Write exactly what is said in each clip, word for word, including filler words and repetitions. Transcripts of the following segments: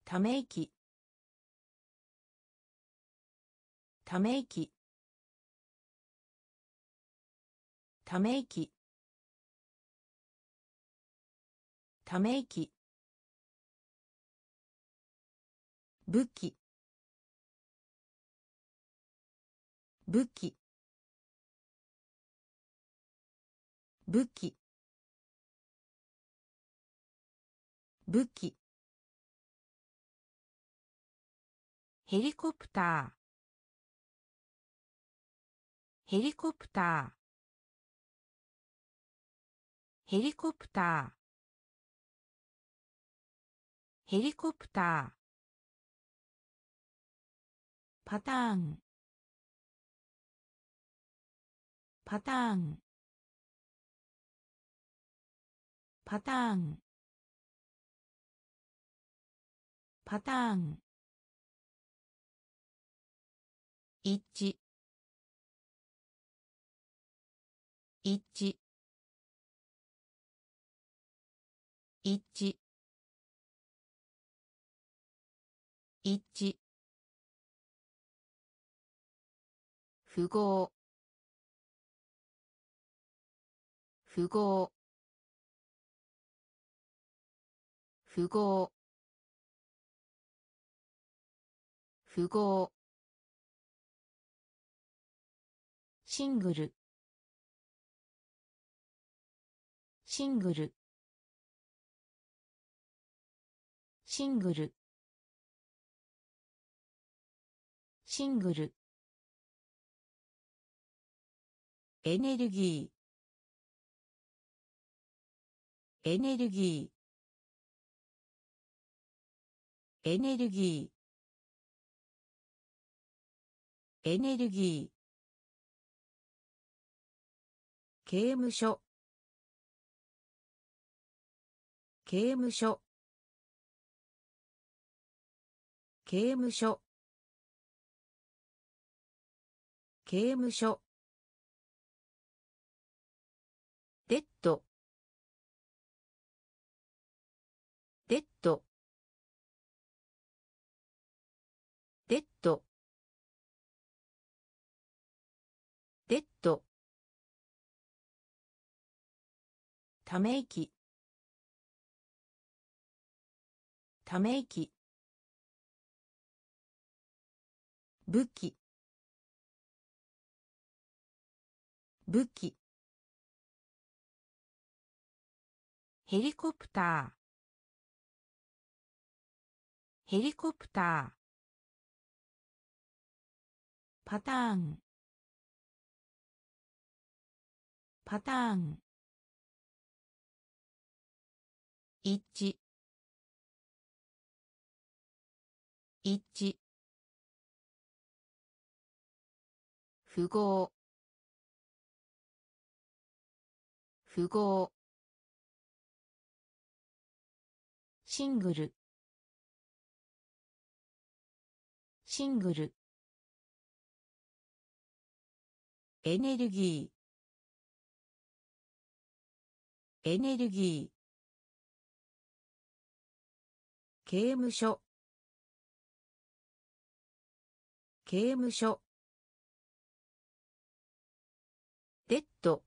ため息ため息ため息ため息武器武器武器武器ヘリコプターヘリコプターヘリコプターヘリコプターパターンパターンパターンパターン一致一致一致一致符号符号符号符号シングルシングルシングルシングルエネルギーエネルギーエネルギーエネルギー刑務所刑務所刑務所刑務所デッドデッドデッドデッドため息ため息武器武器ヘリコプターヘリコプターパターンパターン一致一致符号符号シングルシングルエネルギーエネルギー刑務所刑務所デッド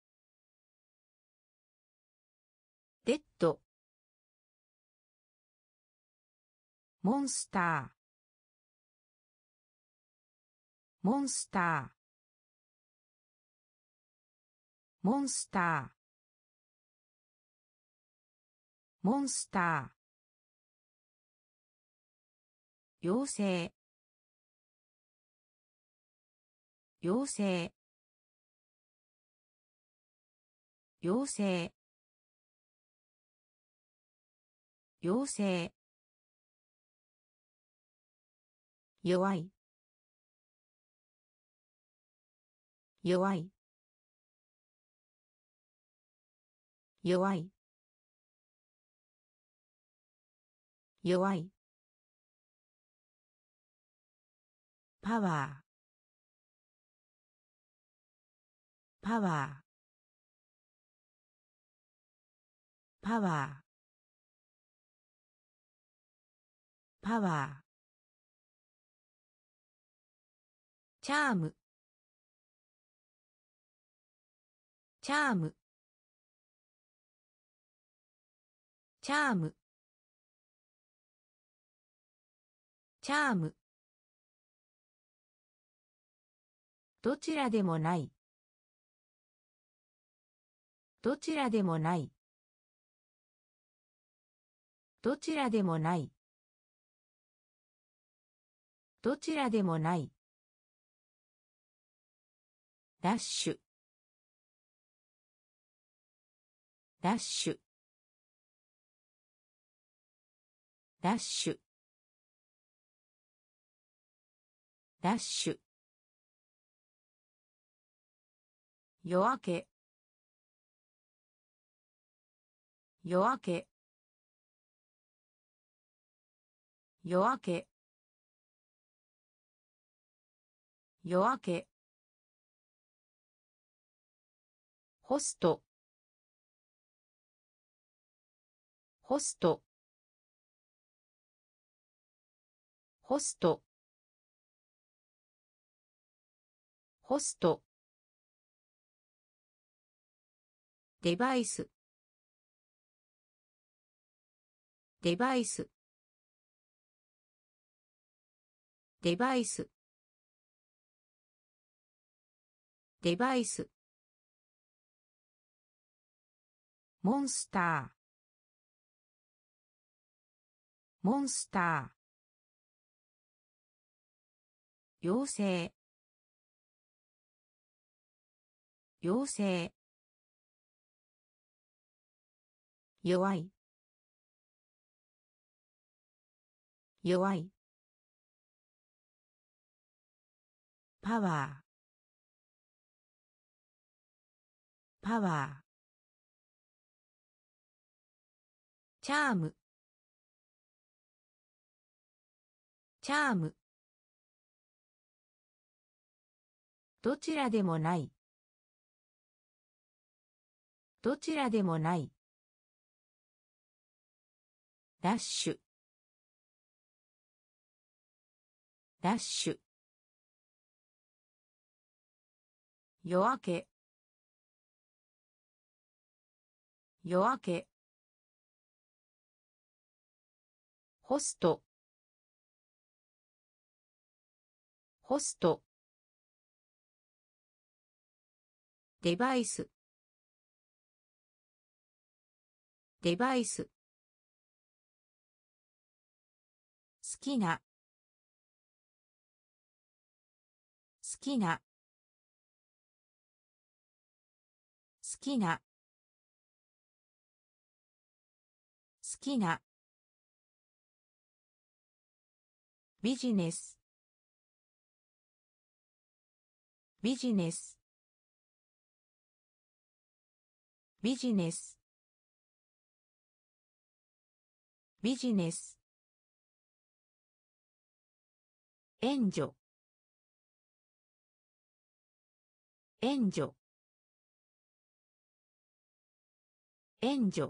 デッドモンスターモンスターモンスターモンスター妖精妖精妖精妖精弱い弱い弱い弱いパワーパワーパワーパワー、チャーム、チャーム、チャーム、チャーム。どちらでもない、どちらでもない、どちらでもない、どちらでもない。ダッシュ、ダッシュ、ダッシュ、ダッシュ。夜明け、夜明け、夜明け、夜明け。ホスト、ホスト、ホスト、ホスト。デバイス、デバイス、デバイス、デバイス。モンスター、モンスター。妖精、妖精。弱い、弱い。パワー、パワー。チャーム、チャーム。どちらでもない、どちらでもない。ダッシュ、ダッシュ。夜明け、夜明け。ホスト、ホスト。デバイス、デバイス。好きな、好きな、好きな、好きな。ビジネス、ビジネス、ビジネス、ビジネス。援助、援助、援助、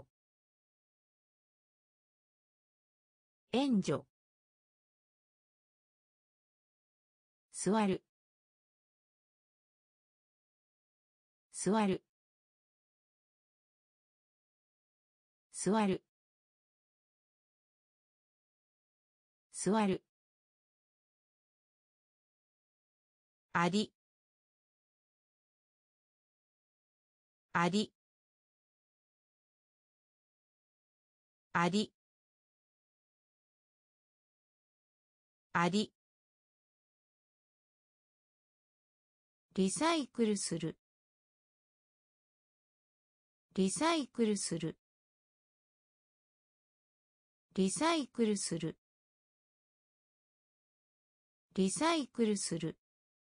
援助。座る、座る、座る、座る。あり、あり、あり、あり。リサイクルする、リサイクルする、リサイクルする、リサイクルする。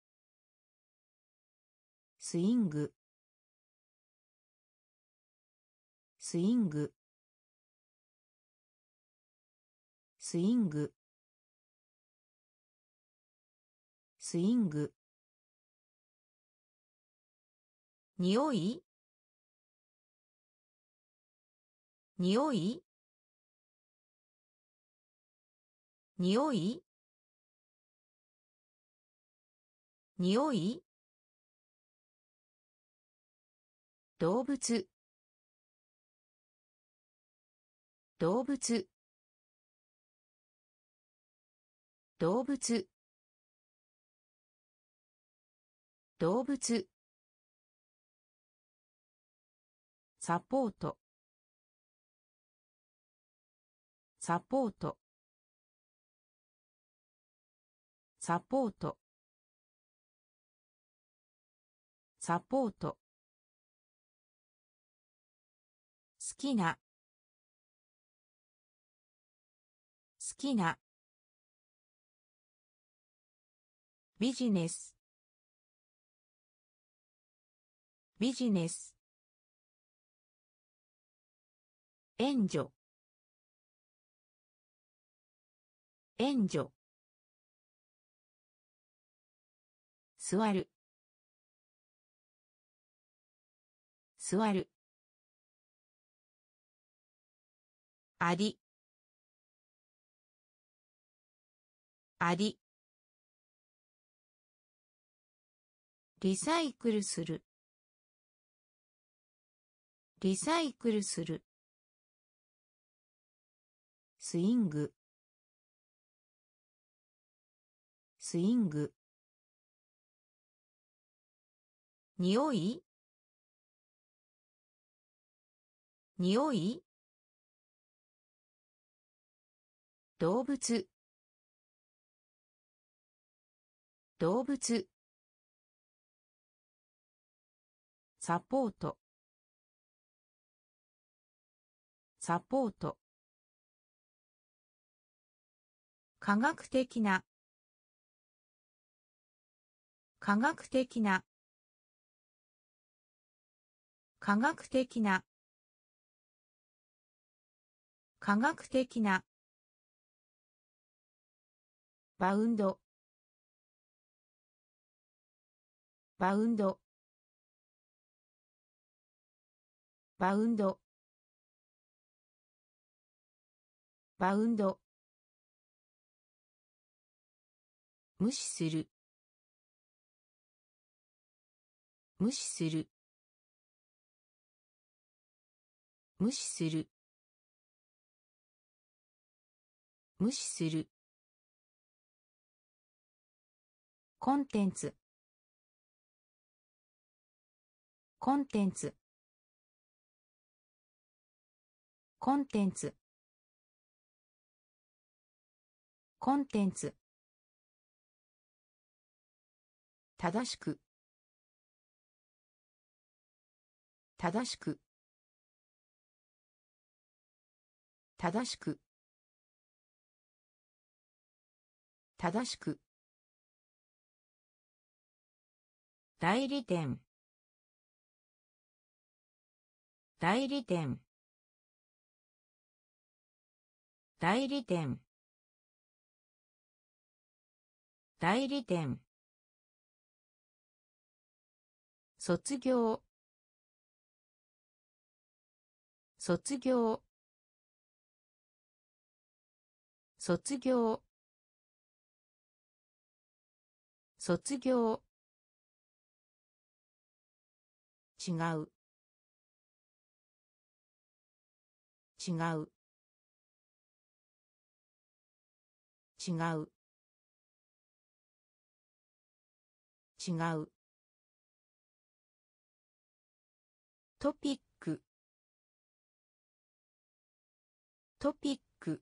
スイング、スイング、スイング、スイング。におい、におい、 匂い匂い動物動物動物動物サポートサポートサポートサポート好きな好きなビジネスビジネス援助援助座る座るありありリサイクルするリサイクルするスイングスイング匂い匂い動物動物サポートサポート科学的な科学的な科学的な科学的なバウンドバウンドバウンドバウンド無視する無視する無視する無視するコンテンツコンテンツコンテンツコンテンツ正しく正しく正しく正しく代理店代理店代理店代理店卒業卒業卒業卒業違う違う違う違うトピックトピック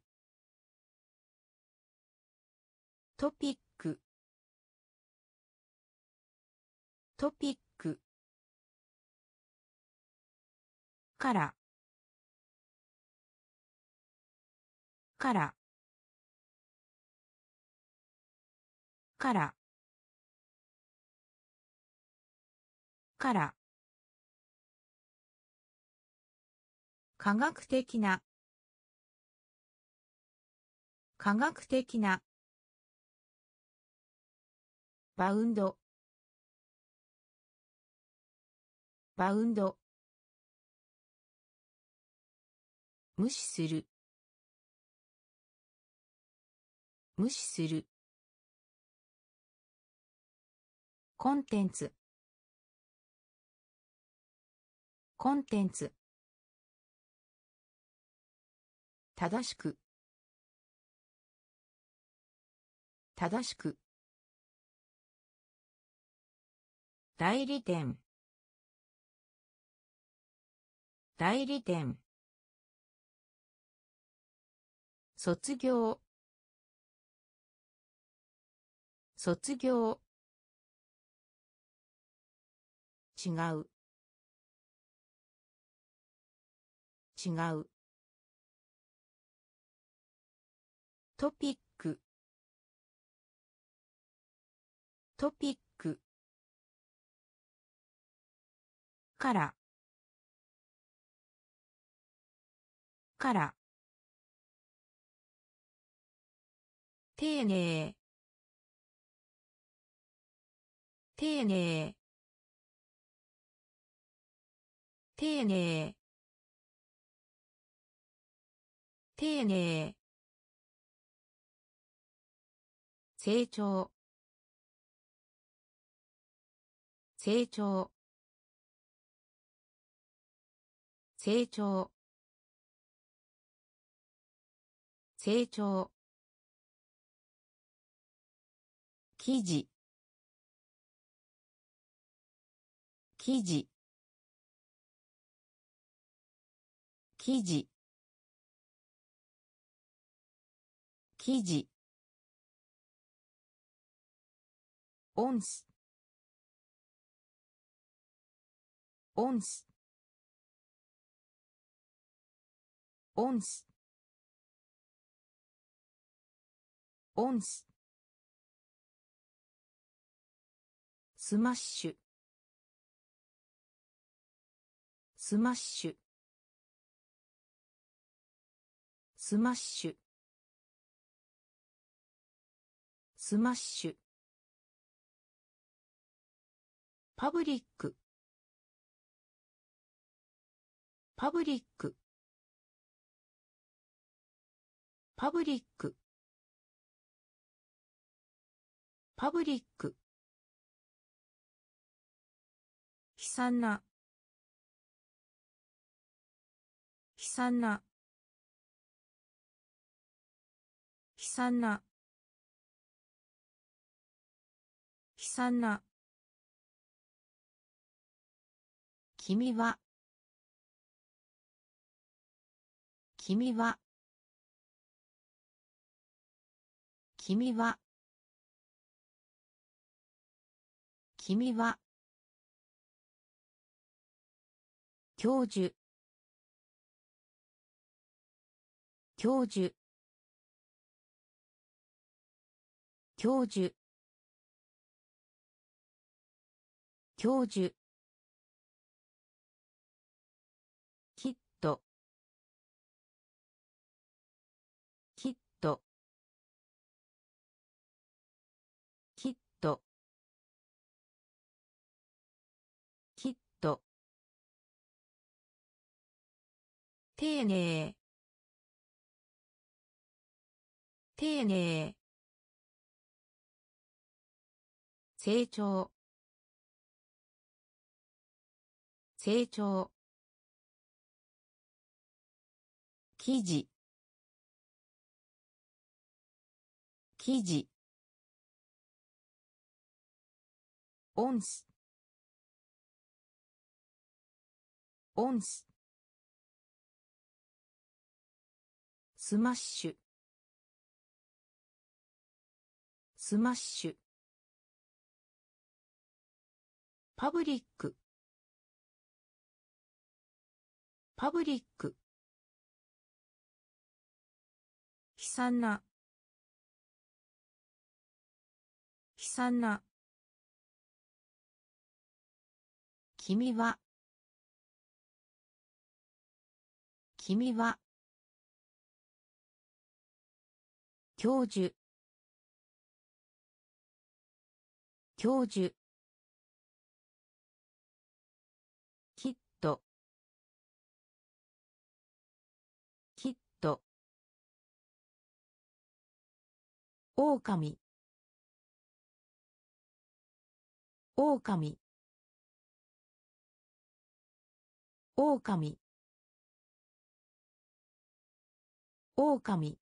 トピックトピックからからからから科学的な科学的なバウンドバウンド無視する無視する。コンテンツ。コンテンツ。正しく。正しく。代理店。代理店。卒業。卒業。違う。違う。トピック。トピック。からから丁寧丁寧丁寧丁寧成長成長成長成長記事記事記事記事オンスオンスオンスオンススマッシュスマッシュスマッシュスマッシュパブリックパブリックパブリックパブリック悲惨な悲惨な悲惨な悲惨な君は君は君は君は教授教授教授教授きっときっときっときっと丁寧丁寧成長成長記事記事オンスオンススマッシュスマッシュパブリックパブリック悲惨な悲惨な君は君は教授教授きっときっと狼狼狼狼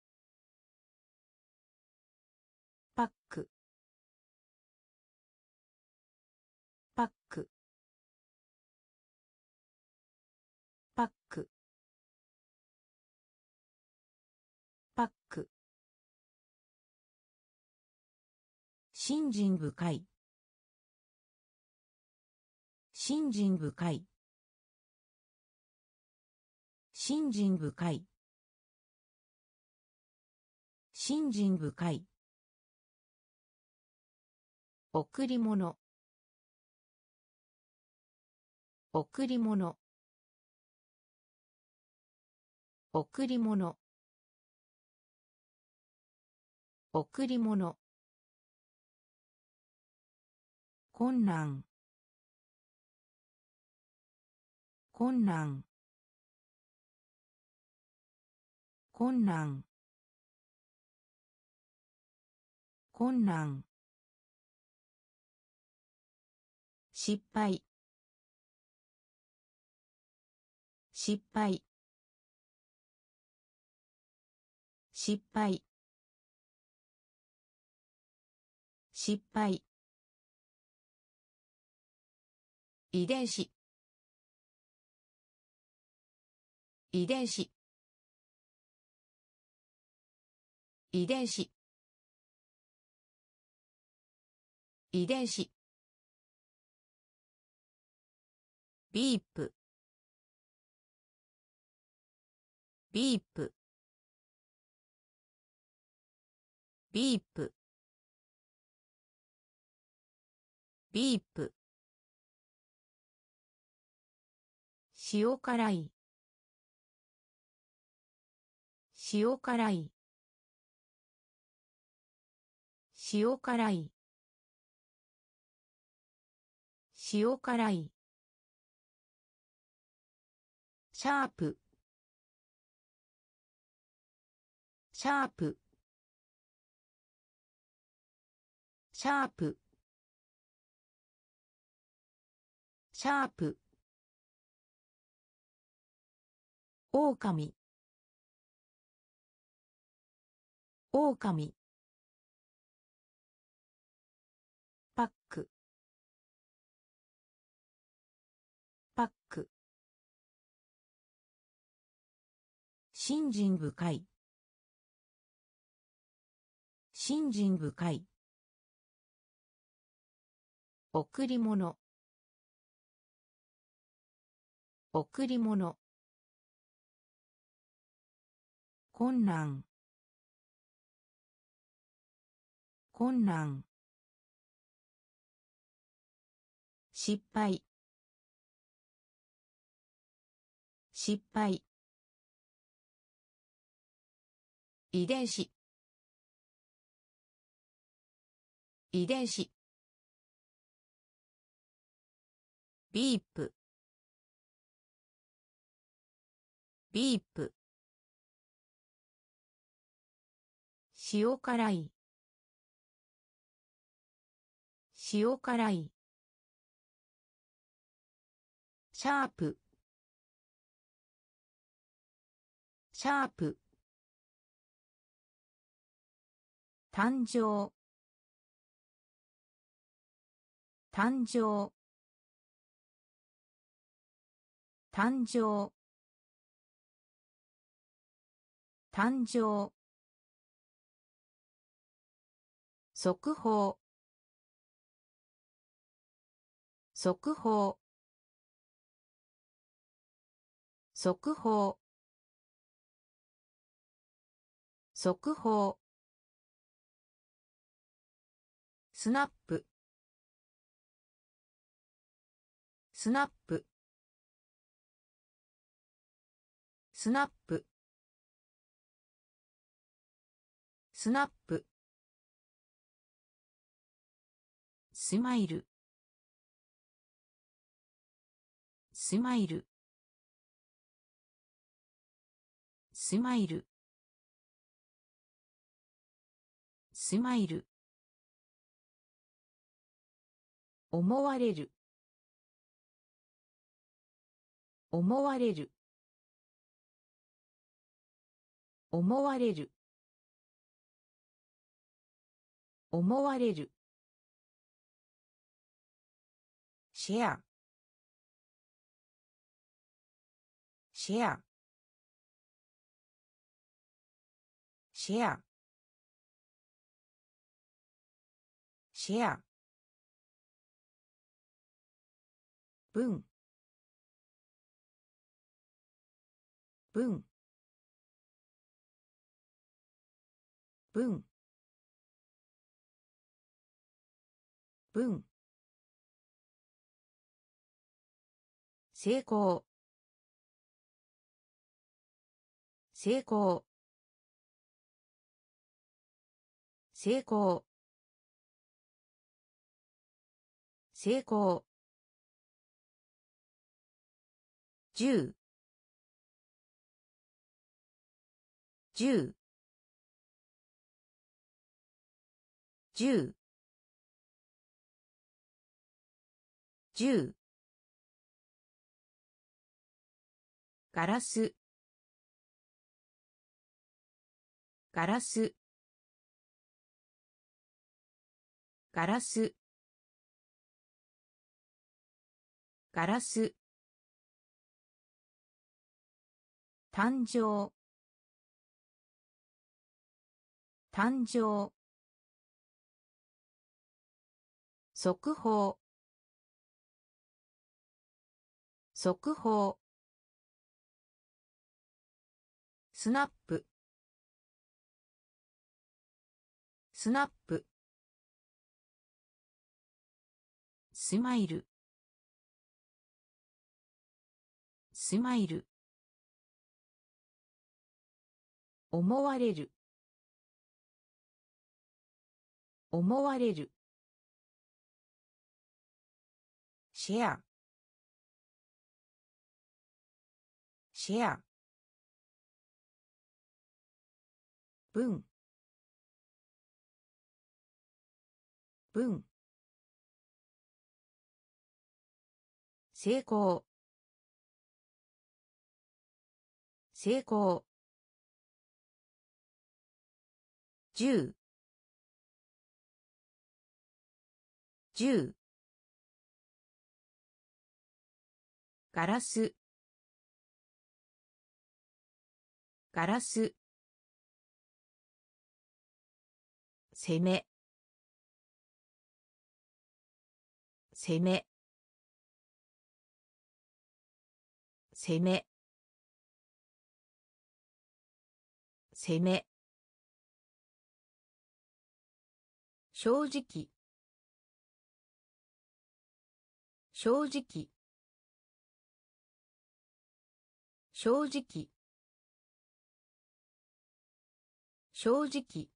パックパックパックパック信心深い信心深い信心深い信心深い贈り物贈り物贈り物贈り物困難困難困難困難失敗失敗失敗失敗遺伝子遺伝子遺伝子遺伝子ビープビープビープビープ塩辛い塩辛い塩辛い塩辛いシャープシャープシャープシャープ狼狼パックパック信心深い信心深い贈り物贈り物困難困難失敗失敗遺伝子遺伝子ビープビープ塩辛い塩辛いシャープシャープ誕生誕生誕生誕生速報速報速報速報スナップスナップスナップスナップスマイルスマイルスマイルスマイル。思われる。思われる。思われる。思われる。シェア。シェア。シェア。シェア。文。文。文。文。成功。成功。成功。成功。十。十。十。十。ガラス。ガラス。ガラス。ガラス。誕生。誕生。速報。速報。スナップ。スナップ。スマイル。スマイル。思われる。思われる。シェア。シェア。文。文。成功。成功。十。十。ガラス。ガラス。攻め。攻め。攻め。攻め。正直。正直。正直。正直。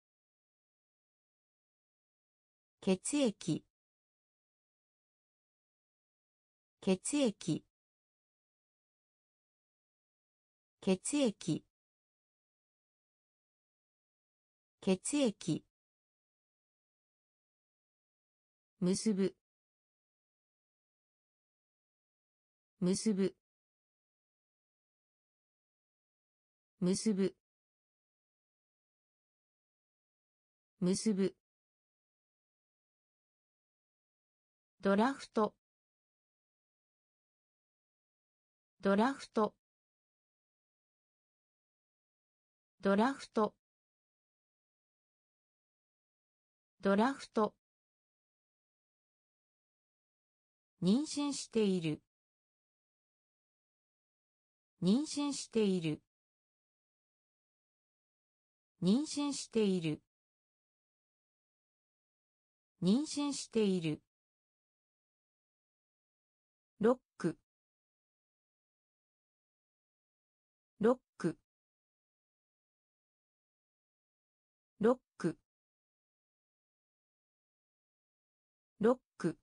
血液。血液。血液。血液。結ぶ。結ぶ。結ぶ。結ぶ。ドラフト。ドラフト。ドラフト。ドラフト。妊娠している。妊娠している。妊娠している。妊娠している。ロック。ロック。ロック。ロック。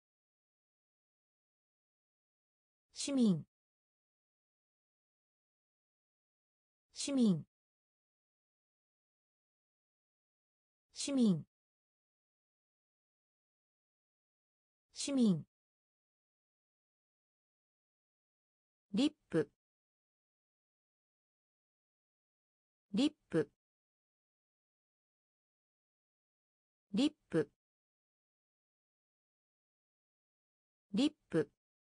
市民。市民。市市民市民リップリップリップリップ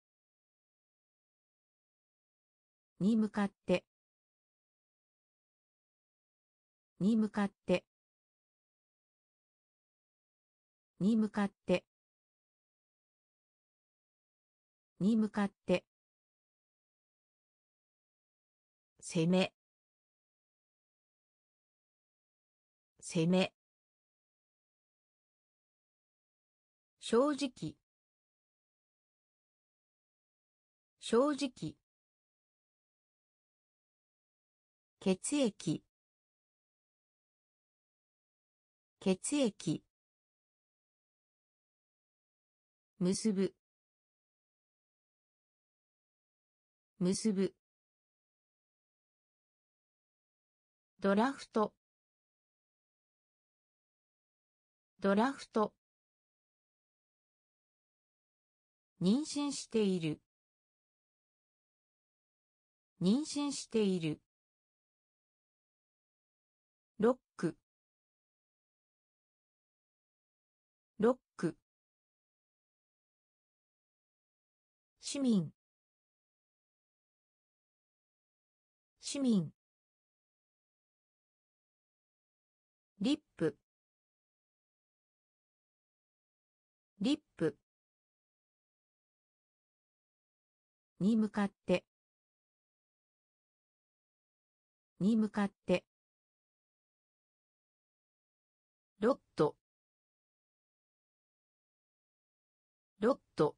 に向かってに向かってに向かってに向かって攻め攻め正直正直血液血液結ぶ結ぶドラフトドラフト妊娠している妊娠しているロックロック市民市民リップリップに向かってに向かってロットロット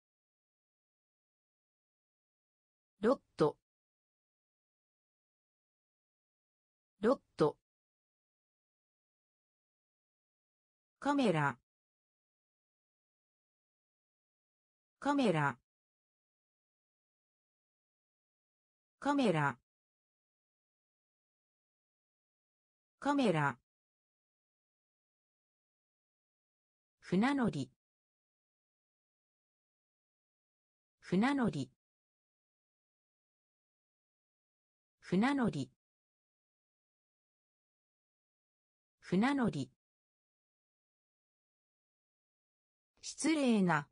ロットロットカメラカメラカメラカメラ船乗り船乗り船乗り船乗り失礼な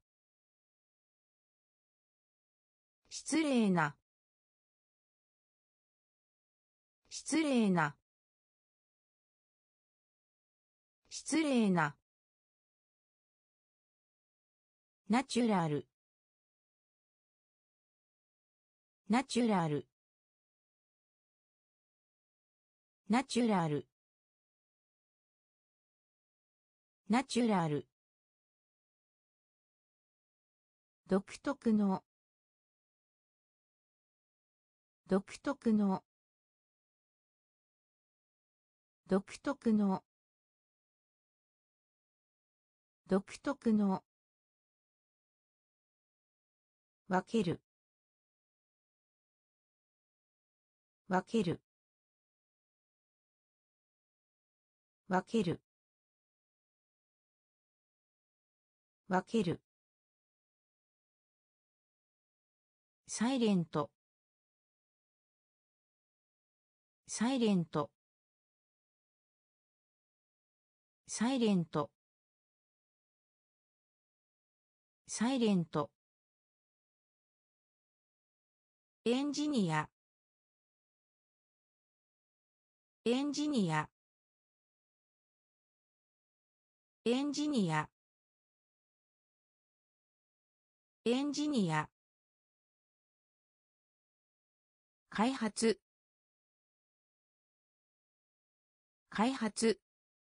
失礼な失礼な失礼なナチュラルナチュラルナチュラルナチュラル独特の独特の独特の独特の分ける分ける分ける分けるサイレントサイレントサイレントサイレントエンジニアエンジニアエンジニアエンジニア開発開発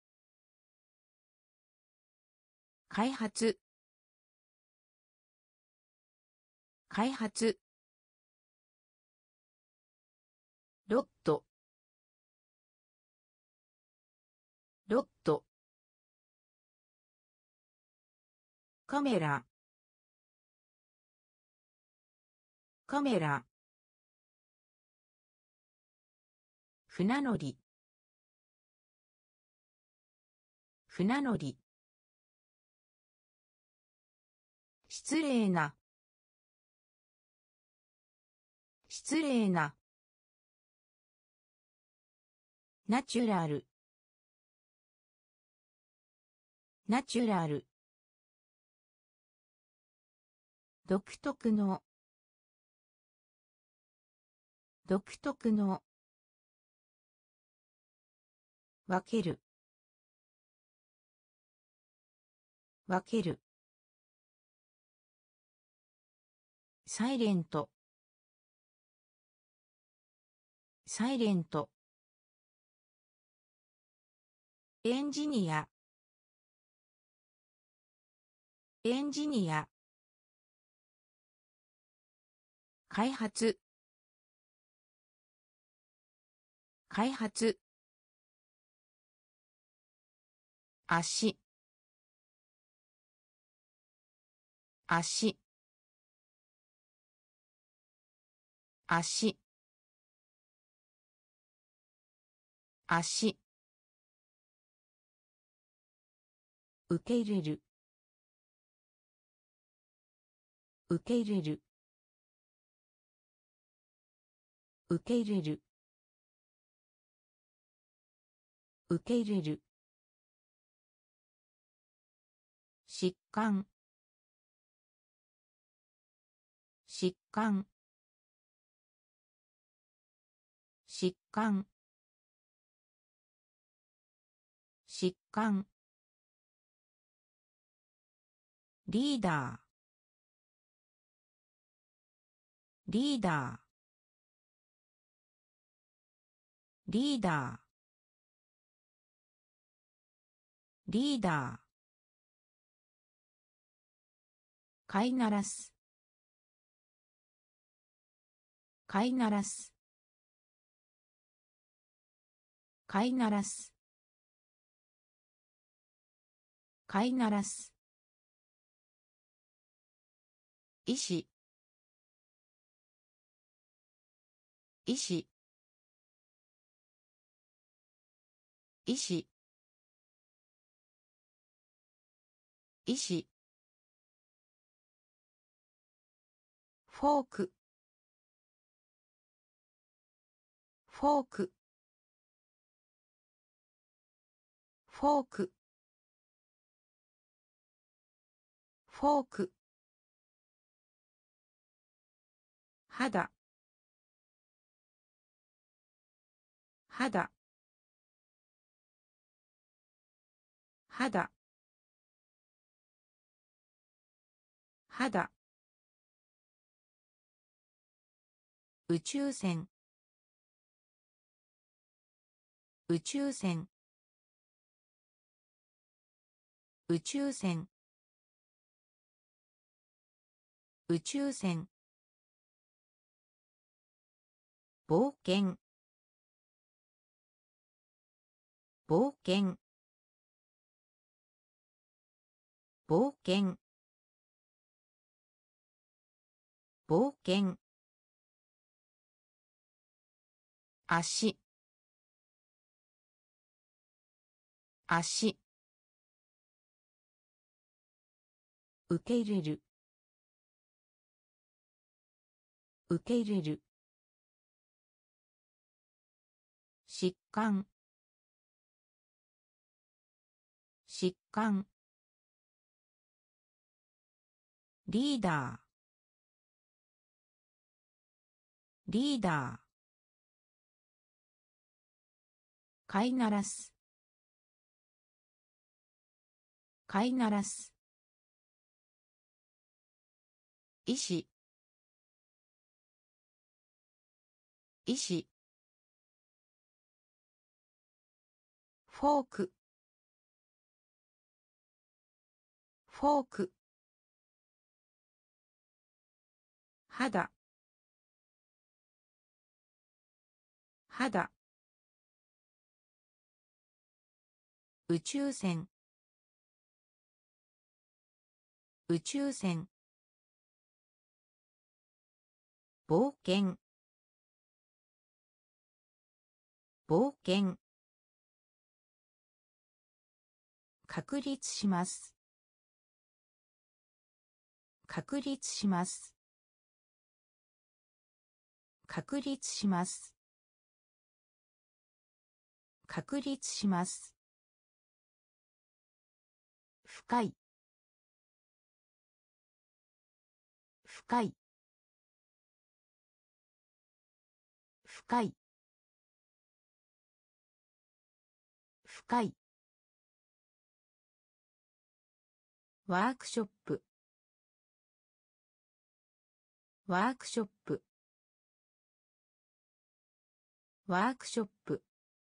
開発開発ロットロットカメラカメラ船乗り船乗り。失礼な。失礼な。ナチュラル。ナチュラル。独特の。独特の。分ける。分ける。サイレント。サイレント。エンジニア。エンジニア。開発。開発。足。足。足。足。受け入れる。受け入れる。受け入れる。受け入れる。疾患。疾患。疾患。疾患。リーダー。リーダー。リーダー。リーダー。飼いならす。飼いならす。飼いならす。飼いならす。医師。医師。医師。医師。フォーク。フォーク。フォーク。フォーク。肌。肌。肌。肌。宇宙船。宇宙船。宇宙船。宇宙船。冒険。冒険。冒険。冒険。足。足。受け入れる。受け入れる。疾患。疾患。リーダー。リーダー。飼いならす。飼いならす。医師。医師。フォーク。フォーク。肌。肌。宇宙船。宇宙船。冒険。冒険。 確立します。確立します。確立します。確立します。深い。深い。深い。深い。ワークショップ。ワークショップ。ワークショップ。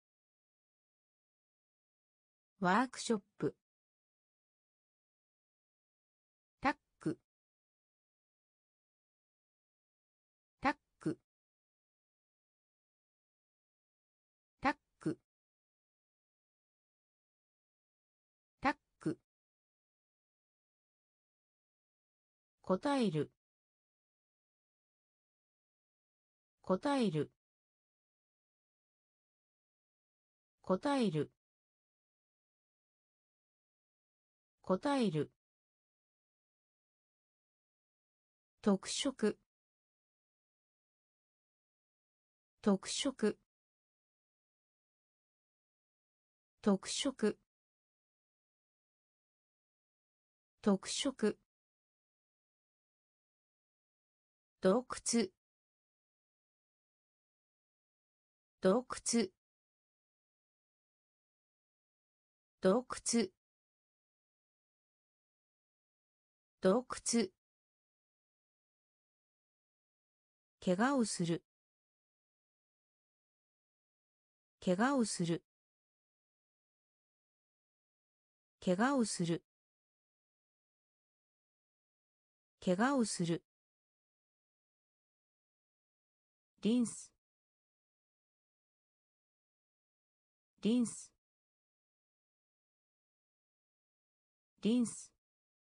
ワークショップ。タック。タック。タック。タック。答える。答える。答える。答える。特色。特色。特色。特色。洞窟。洞窟。洞窟。洞窟。怪我をする。怪我をする。怪我をする。怪我をする。リンス。リンス。リンス。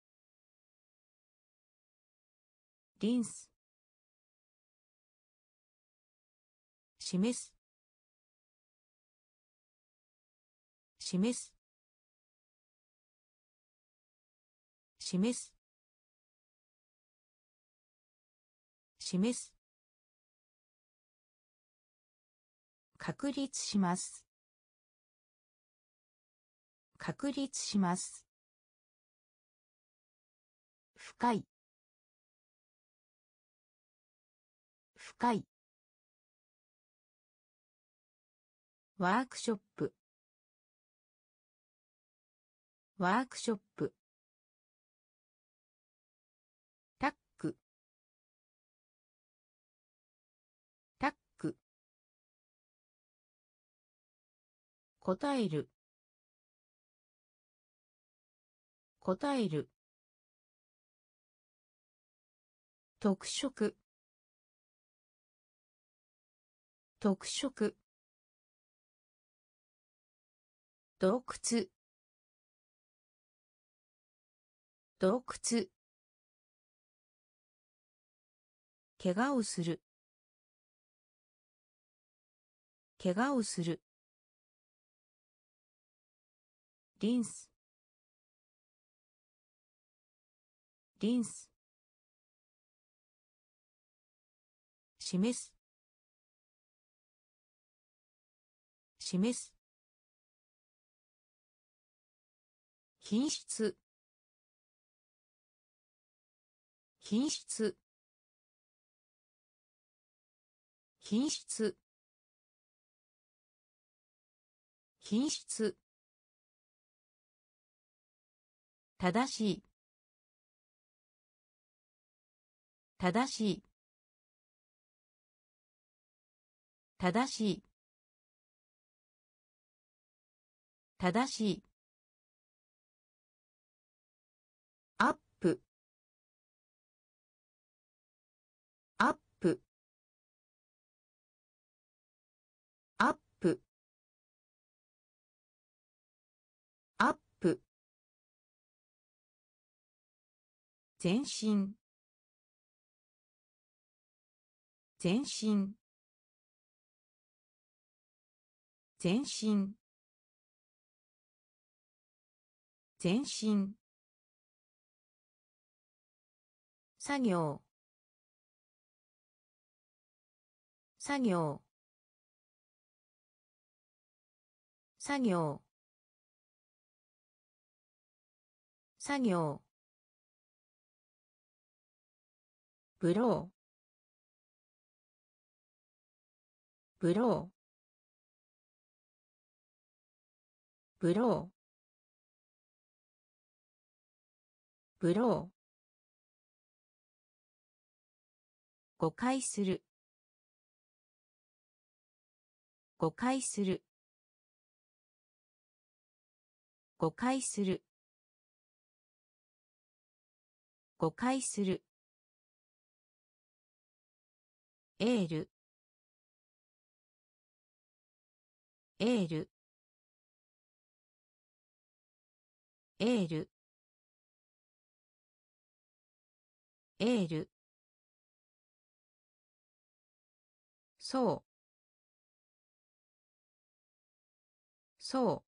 リンス。示す。示す。示す。示す。確立します。確立します。深い。深い。ワークショップ。ワークショップ。タック。タック。答える。答える。特色。特色。洞窟。洞窟。怪我をする。怪我をする。リンス。リンス。示す。示す。品質。品質。品質。品質。正しい。正しい。正しい。正しい。アップ。アップ。アップ。アップ。全身。全身。全身。 前進作業作業作業作業ブローブローブローブロー誤解する誤解する誤解する誤解するエールエールエールエールそうそう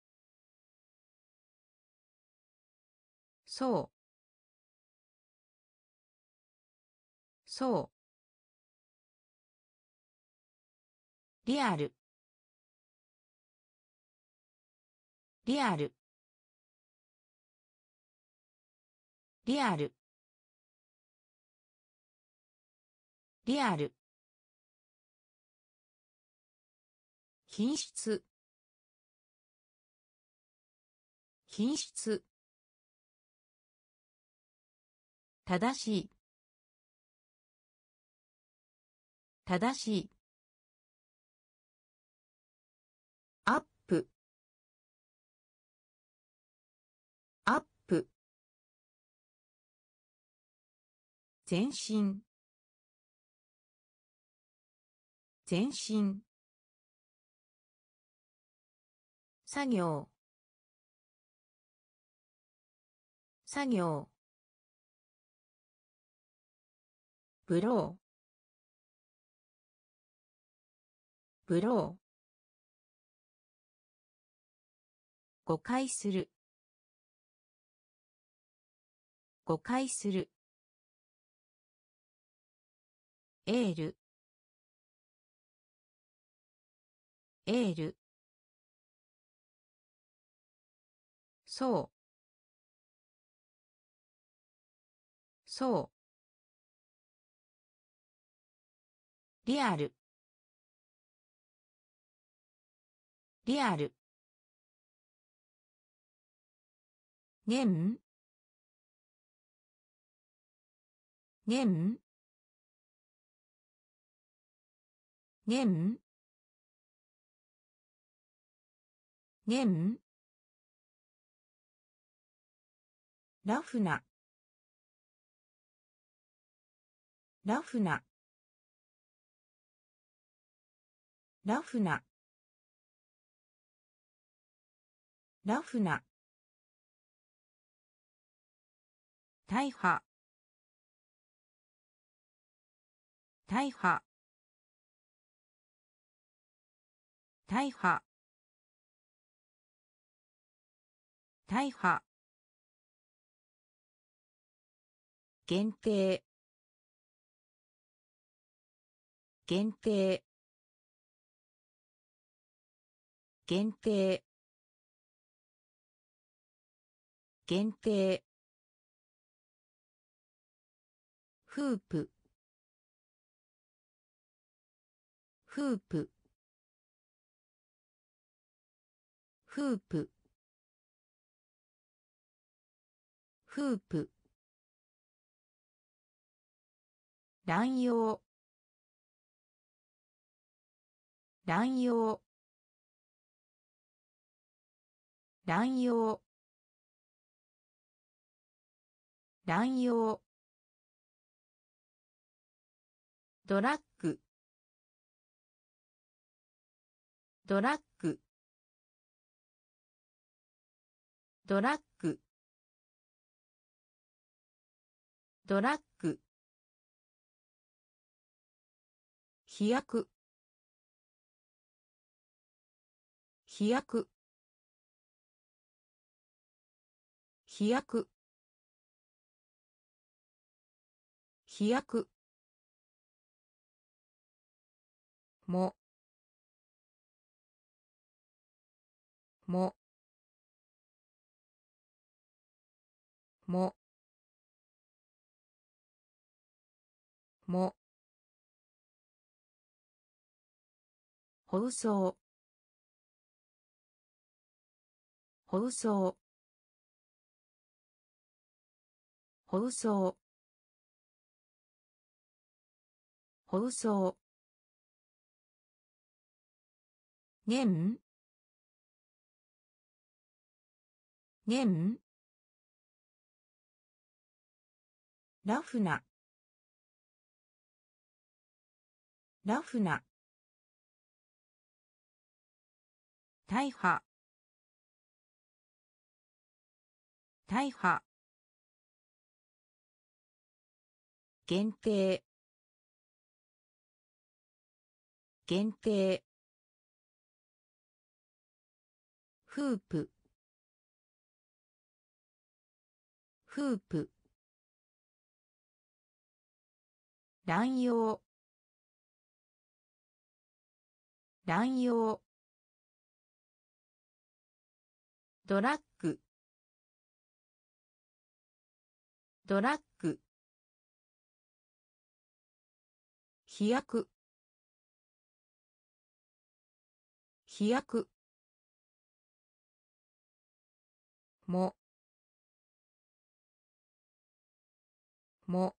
そうそうリアルリアルリアルリアル品質品質正しい正しいアップアップ前進前進作業作業ブローブロー誤解する誤解するエールエールそうそうリアルリアル年年年年ラフなラフなラフなラフな大破大破大破大破限定限定限定限定フープフープフープフープ乱用乱用乱用乱用ドラッグドラッグドラッグドラッグ飛躍飛躍飛躍飛躍もももも放送放送放送放送年年ラフなラフな大破大破限定限定フープフープ乱用乱用ドラッグドラッグ飛躍飛躍もも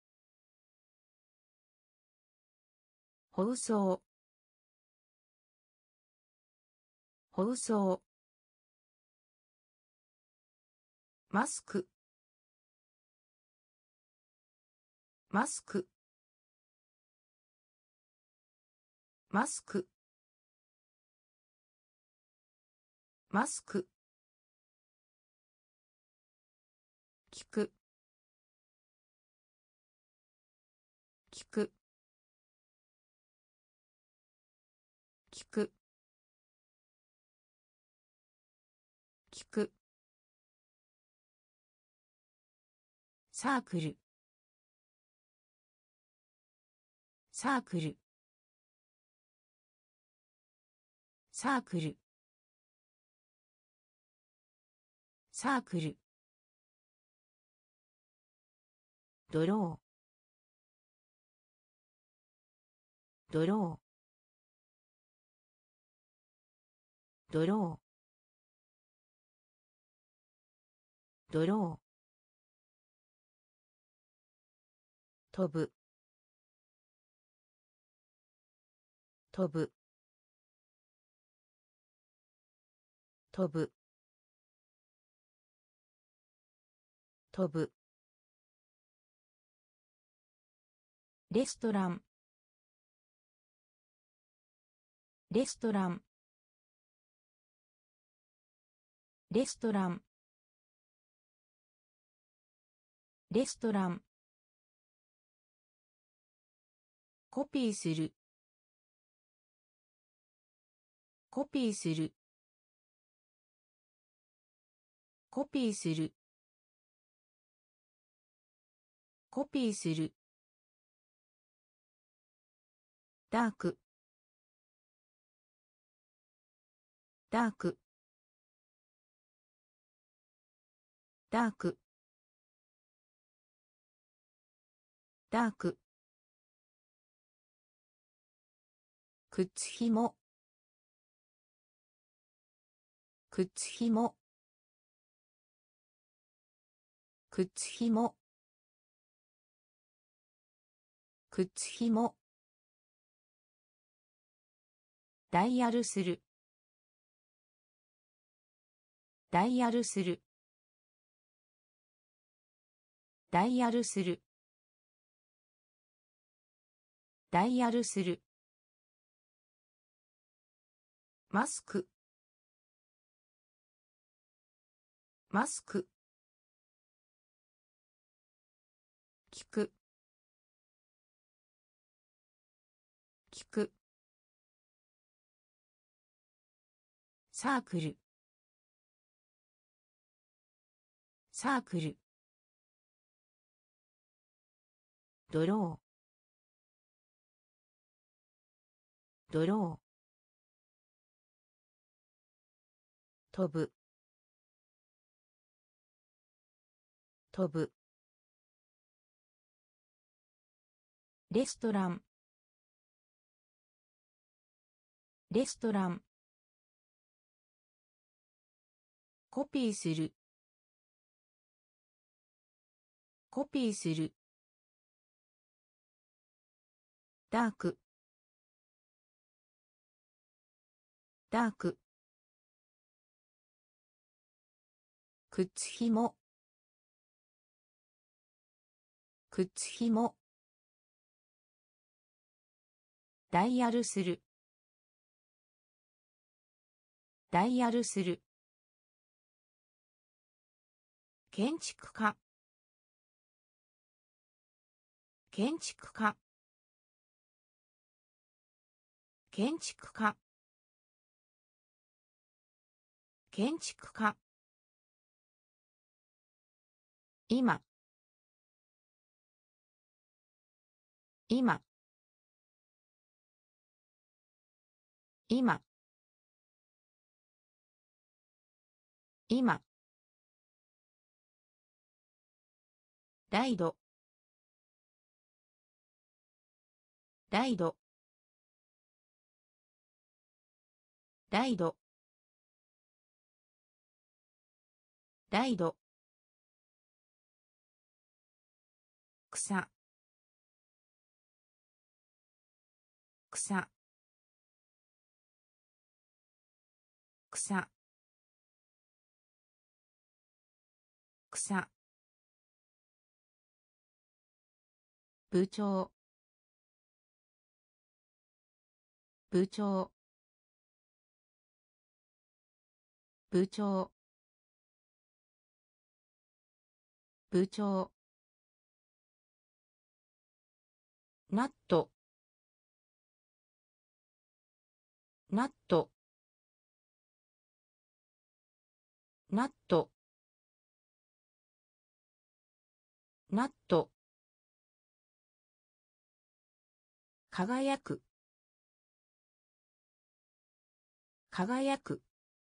放送放送マスクマスクマスクマスク聞く聞く聞く聞くサークルサークルサークルサークルドロードロードロードロー飛ぶ飛ぶ飛ぶ飛ぶレストランレストランレストランレストランコピーするコピーするコピーするコピーするダークダークダークダーク靴ひも靴ひも靴ひも靴ひもダイヤルするダイヤルするダイヤルするダイヤルするマスクマスク聞く聞くサークルサークル、ドロー、ドロー、飛ぶ、飛ぶ、レストラン、レストラン、コピーする、コピーする、ダーク、ダーク、靴ひも、靴ひも、ダイヤルする、ダイヤルする、建築家、建築家、建築家、建築家、今、今、今、今、ライド、ライド、ライド、ライド、草、草、草、草、部長、部長、部長、部長、ナット、ナット、ナット、ナット、輝く、輝く、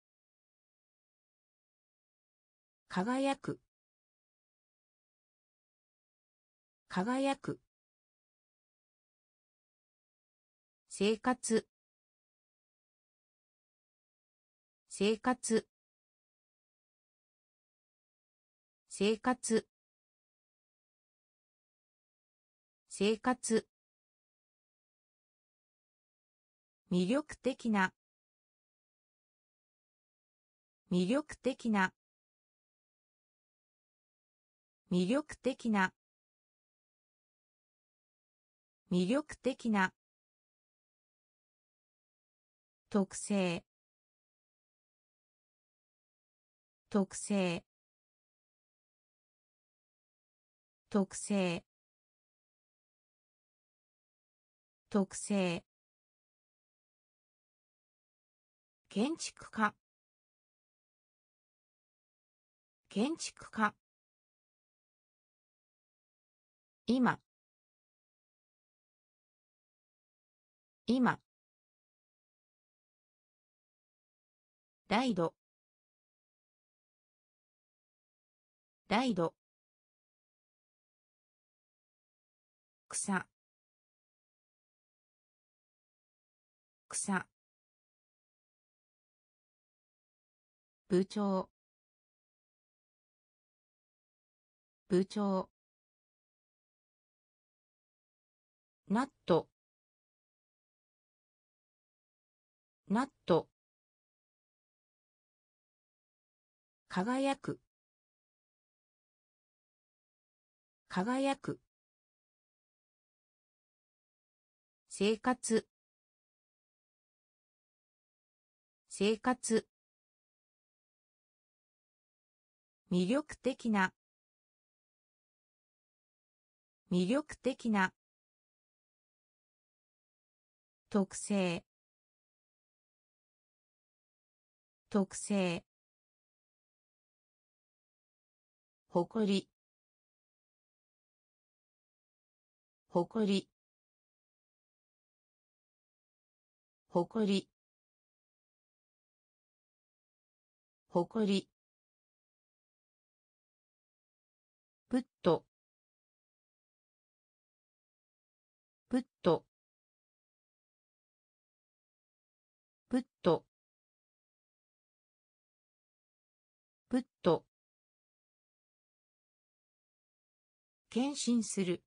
輝く、輝く、生活、生活、生活、生活、魅力的な、魅力的な、魅力的な、魅力的な、特性、特性、特性、特性、建築家、建築家、今、今、ライド、ライド、草、草、部長、部長、ナット、ナット、輝く、輝く、生活、生活、魅力的な、魅力的な、特性、特性、 ほこりほこりほこりほこりプットプットプットプット献身する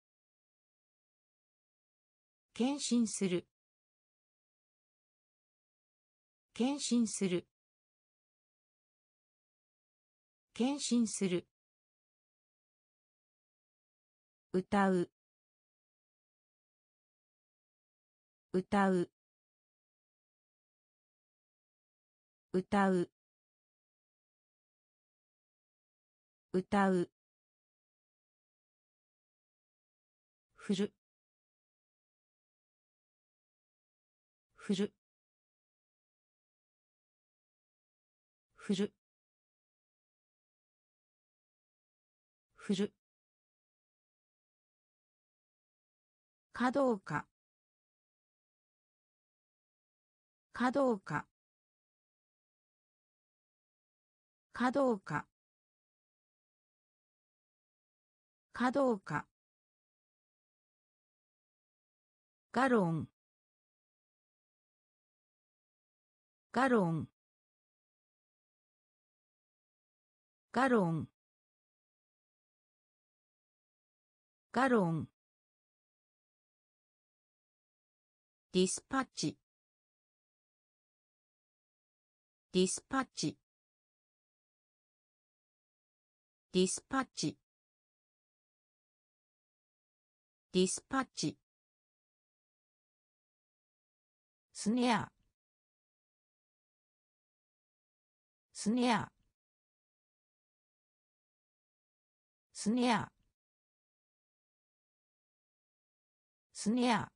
献身する献身する献身する歌う歌う歌う歌う振る振る振る振るかどうかかどうかかどうかかどうかガロンガロンガロンガロンディスパッチディスパッチディスパッチディスパッチスネアスネアスネアスネア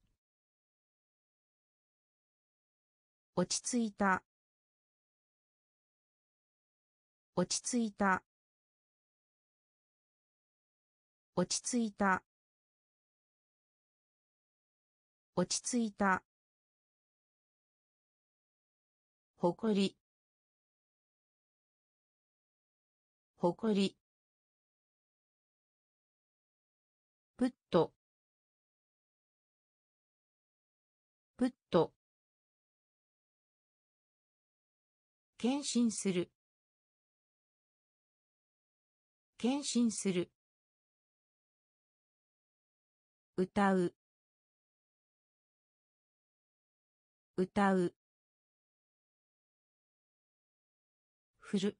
落ち着いた落ち着いた落ち着いた落ち着いたほこりほこりプットプット献身する献身する歌う歌う振る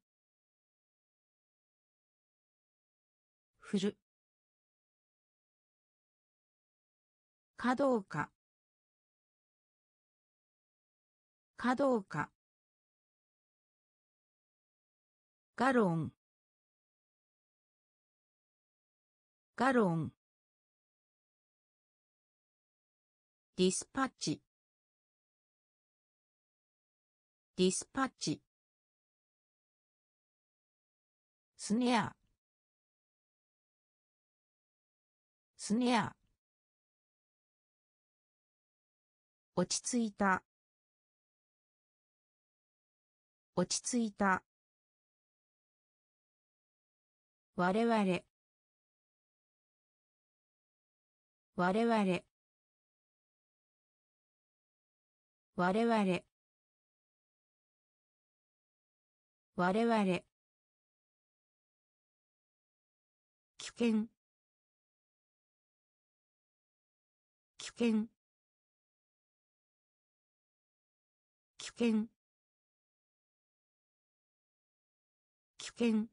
振るかどうかかどうかガロンガロンディスパッチディスパッチスネアスネア落ち着いた落ち着いた我々我々我々我々危険危険危険危険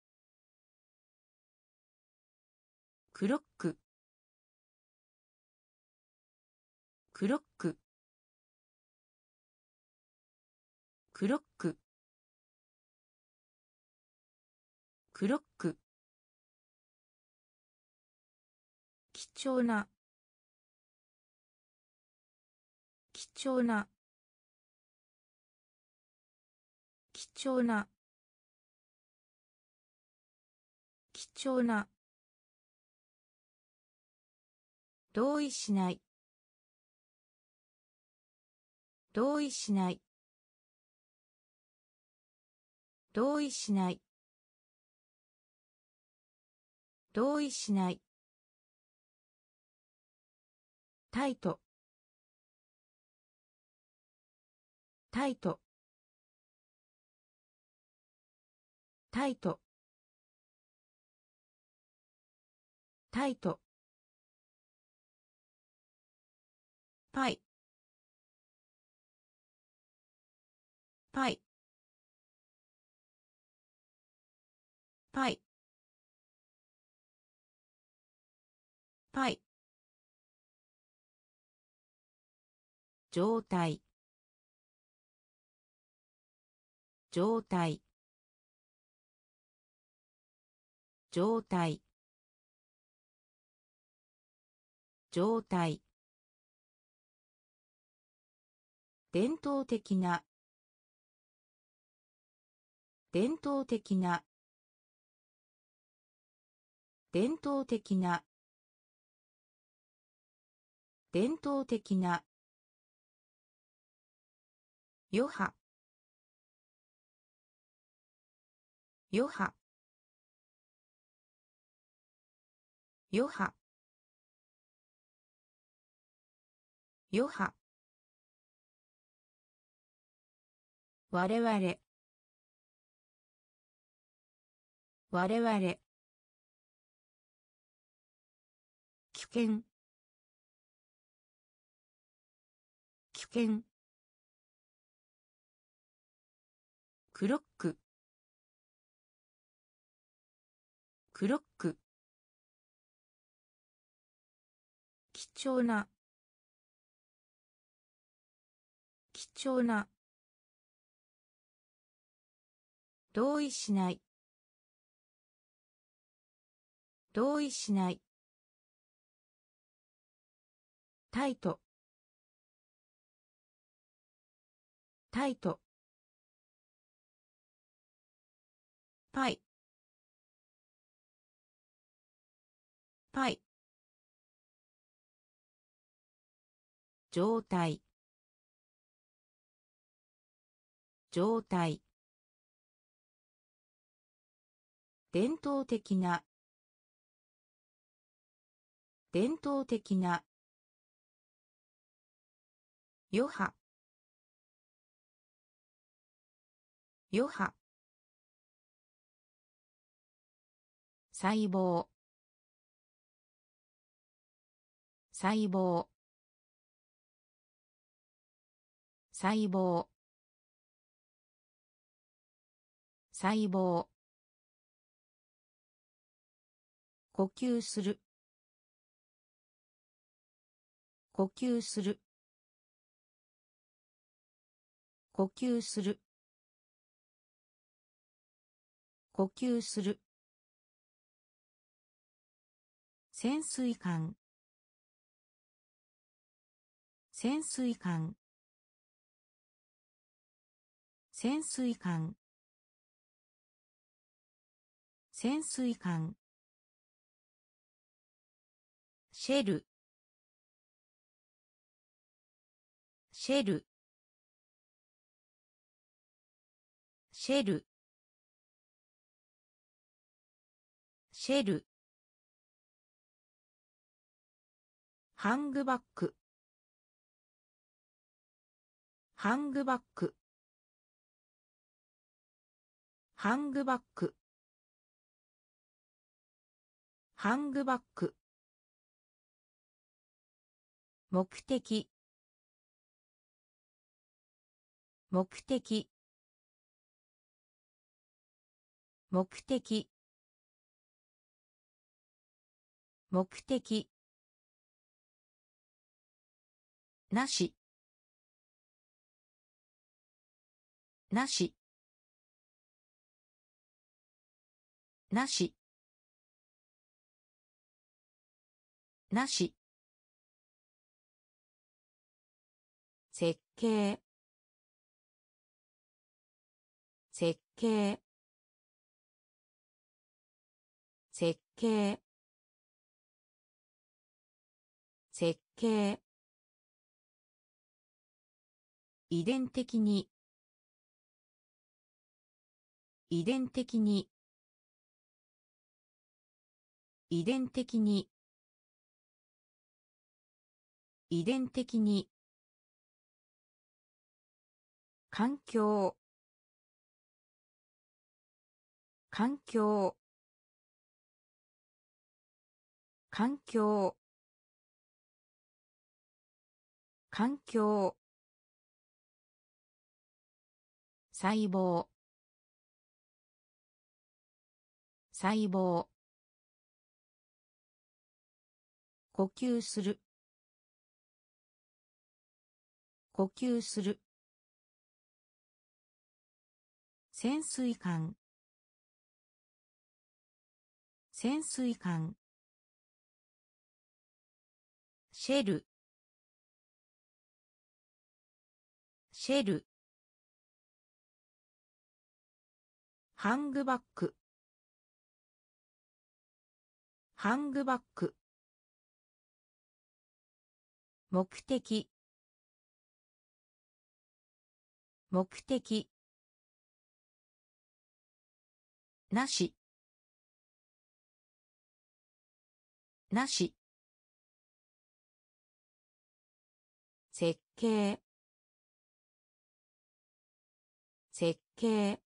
クロッククロッククロッククロック貴重な貴重な貴重な重な。同意しない。同意しない。同意しない。同意しない。タイト。タイト。タイト。タイト。パイ。パイ。パイ。パイ。状態。状態。状態。状態。伝統的な。伝統的な。伝統的な。伝統的な。余波。余波。余波。余波。我々。我々。危険。危険。クロック。クロック。貴重な。貴重な。同意しない。同意しない。タイト。タイト。パイ。パイ。状態。状態。伝統的な。伝統的な。余波。余波。細胞。細胞。細胞。細胞。呼吸する。呼吸する。呼吸する。呼吸する。潜水艦。潜水艦。潜水艦。潜水艦。シェル。シェル。シェル。シェル。ハングバック。ハングバック。ハングバック。ハングバック。目的。目的。目的。目的。なし。なし。なし。なし。設計。設計。設計設計遺伝的に遺伝的に遺伝的に遺伝的に環境環境環境環境細胞細胞呼吸する呼吸する潜水艦潜水艦シェルシェルハングバックハングバック目的目的なしなし設計設計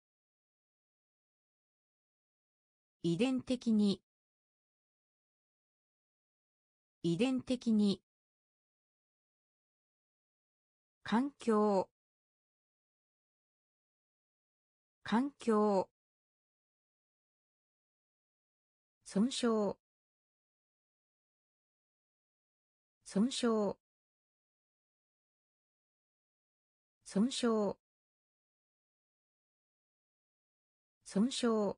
遺伝的に遺伝的に環境環境損傷損傷損傷損傷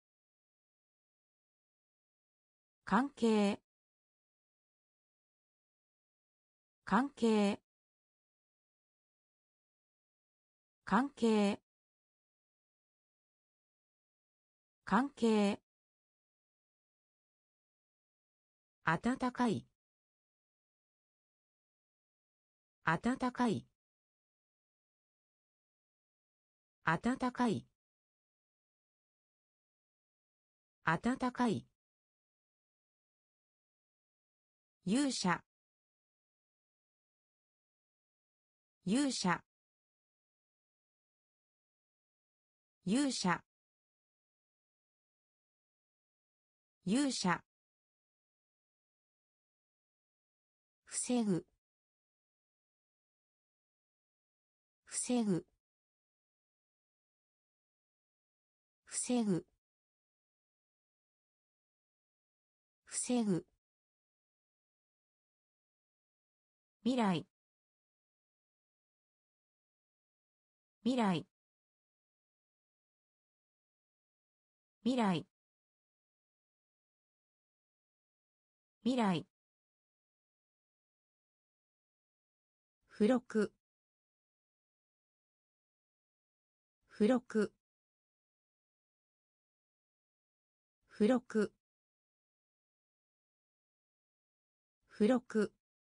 関係関係関係関係暖かい暖かい暖かい暖かい勇者勇者勇者勇者防ぐ防ぐ防ぐ防ぐ未来未来未来未来付録付録付録付録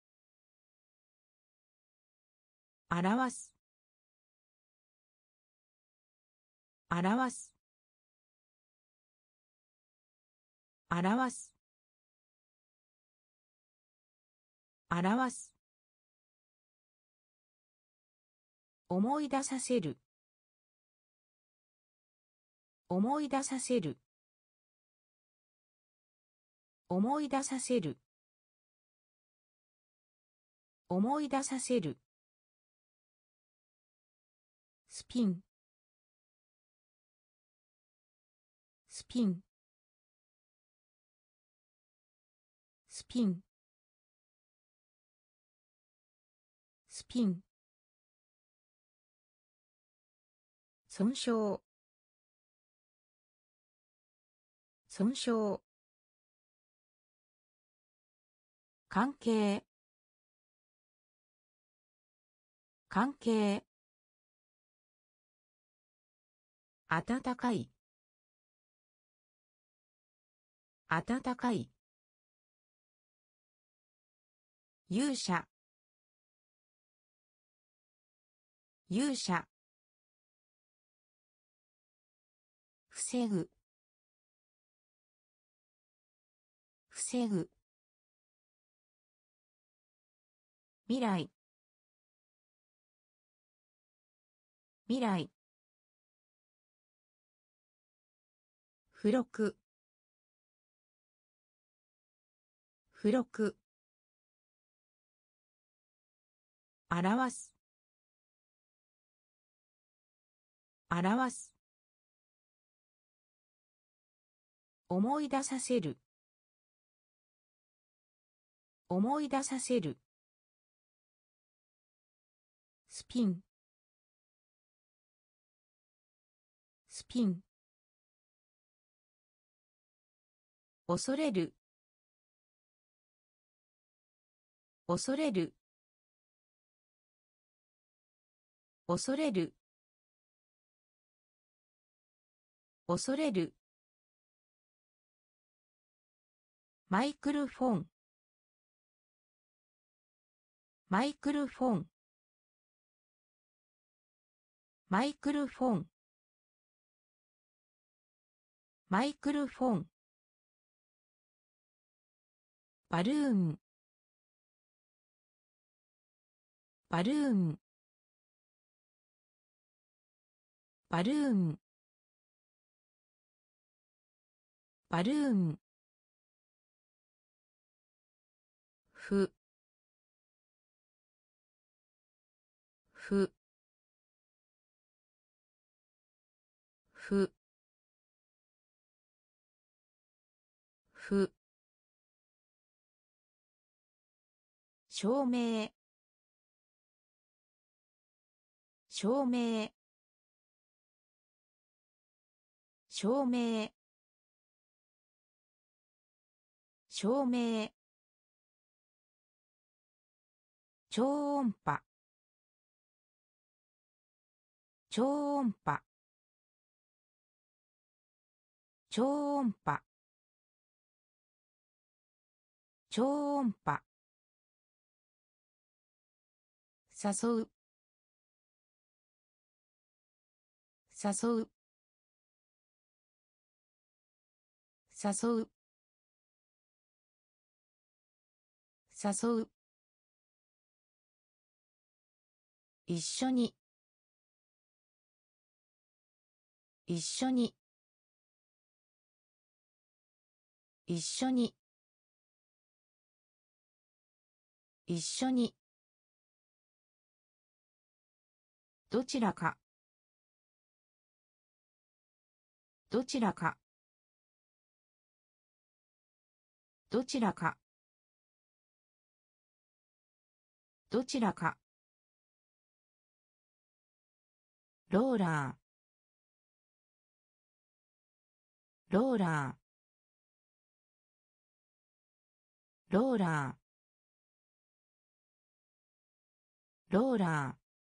表す表す表す表す思い出させる思い出させる思い出させる思い出させるスピンスピンスピンスピン損傷損傷関係関係暖かい暖かい。勇者。勇者。防ぐ。防ぐ。未来。未来。付録。付録。表す。表す。思い出させる。思い出させる。スピン。スピン。恐れる。恐れる。恐れる。恐れる。マイクロフォン。マイクロフォン。マイクロフォン。マイクロフォン。バルーン。バルーン。バルーン。バルーン。ふ。ふ。ふ。ふ。証明。証明。証明。証明。超音波。超音波。超音波。超音波。誘う。誘う。誘う。誘う。一緒に。一緒に。一緒に。一緒に。どちらか。どちらか。どちらか。どちらか。ローラー。ローラー。ローラー。ローラー。